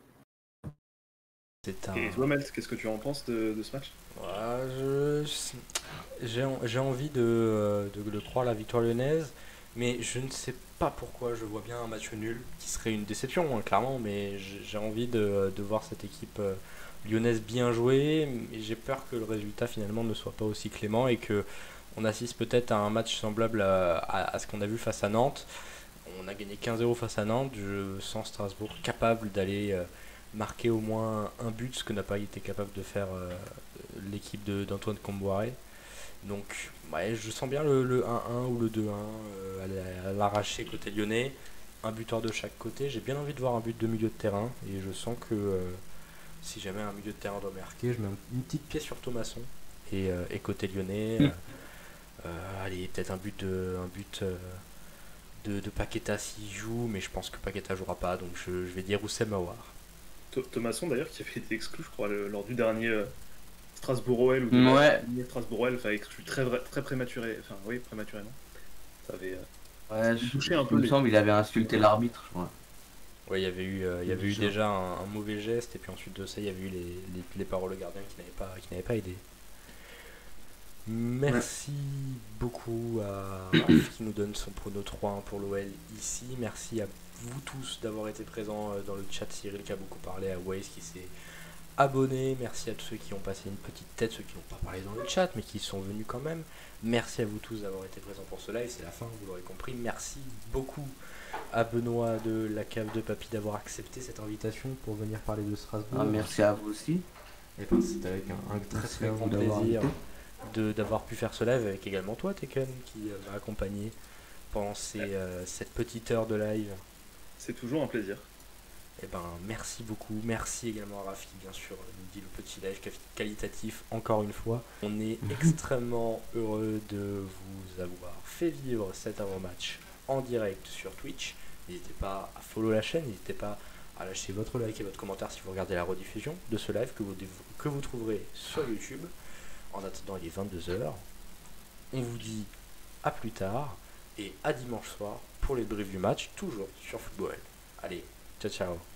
C'est un... Et toi, Mel, qu'est-ce que tu en penses de, de ce match? Ouais, je... j'ai, j'ai envie de, de, de croire la victoire lyonnaise, mais je ne sais pas pourquoi. Je vois bien un match nul qui serait une déception, hein, clairement, mais j'ai envie de, de voir cette équipe euh, lyonnaise bien jouer, mais j'ai peur que le résultat finalement ne soit pas aussi clément et que on assiste peut-être à un match semblable à, à, à ce qu'on a vu face à Nantes. On a gagné quinze zéro face à Nantes, je sens Strasbourg capable d'aller euh, marquer au moins un but, ce que n'a pas été capable de faire euh, l'équipe de, d'Antoine Comboiré. Donc ouais, je sens bien le, le un un ou le deux un euh, à l'arracher côté lyonnais, un buteur de chaque côté. J'ai bien envie de voir un but de milieu de terrain et je sens que euh, si jamais un milieu de terrain doit marquer, je mets une petite pièce sur Thomasson et, euh, et côté lyonnais, euh, euh, allez, peut-être un but de, un but euh, de, de Paqueta s'il joue, mais je pense que Paqueta jouera pas, donc je, je vais dire Oussem Aouar. Thomasson d'ailleurs qui avait été exclu, je crois, le, lors du dernier euh, Strasbourg-O L ou de ouais. dernier Strasbourg-O L, enfin exclu très, très prématuré, enfin oui, prématurément. Ça avait euh, ouais, je, touché un peu. Il me semble qu'il avait insulté l'arbitre, je crois. Ouais, il y avait eu, euh, il y avait eu déjà un, un mauvais geste, et puis ensuite de ça, il y avait eu les, les, les paroles au gardien qui n'avaient pas, qui n'avaient pas aidé. Merci ouais. beaucoup à Raph qui nous donne son prono trois un pour l'O L ici. Merci à vous tous d'avoir été présents dans le chat. Cyril qui a beaucoup parlé, à Waze qui s'est abonné. Merci à tous ceux qui ont passé une petite tête, ceux qui n'ont pas parlé dans le chat mais qui sont venus quand même. Merci à vous tous d'avoir été présents pour ce live. C'est la fin, vous l'aurez compris. Merci beaucoup à Benoît de la cave de Papy d'avoir accepté cette invitation pour venir parler de Strasbourg. Ah, merci à vous aussi. Et ben, c'était avec un, un très très grand plaisir de, d'avoir pu faire ce live avec également toi, Tekken, qui m'a accompagné pendant ces, euh, cette petite heure de live. C'est toujours un plaisir. Et ben, merci beaucoup. Merci également à Rafi, bien sûr, nous dit le petit live qualitatif encore une fois. On est extrêmement heureux de vous avoir fait vivre cet avant-match en direct sur Twitch. N'hésitez pas à follow la chaîne, n'hésitez pas à lâcher votre like et votre commentaire si vous regardez la rediffusion de ce live que vous, que vous trouverez sur YouTube. En attendant, il est vingt-deux heures. On vous dit à plus tard et à dimanche soir pour les briefs du match, toujours sur Football. Allez, ciao ciao.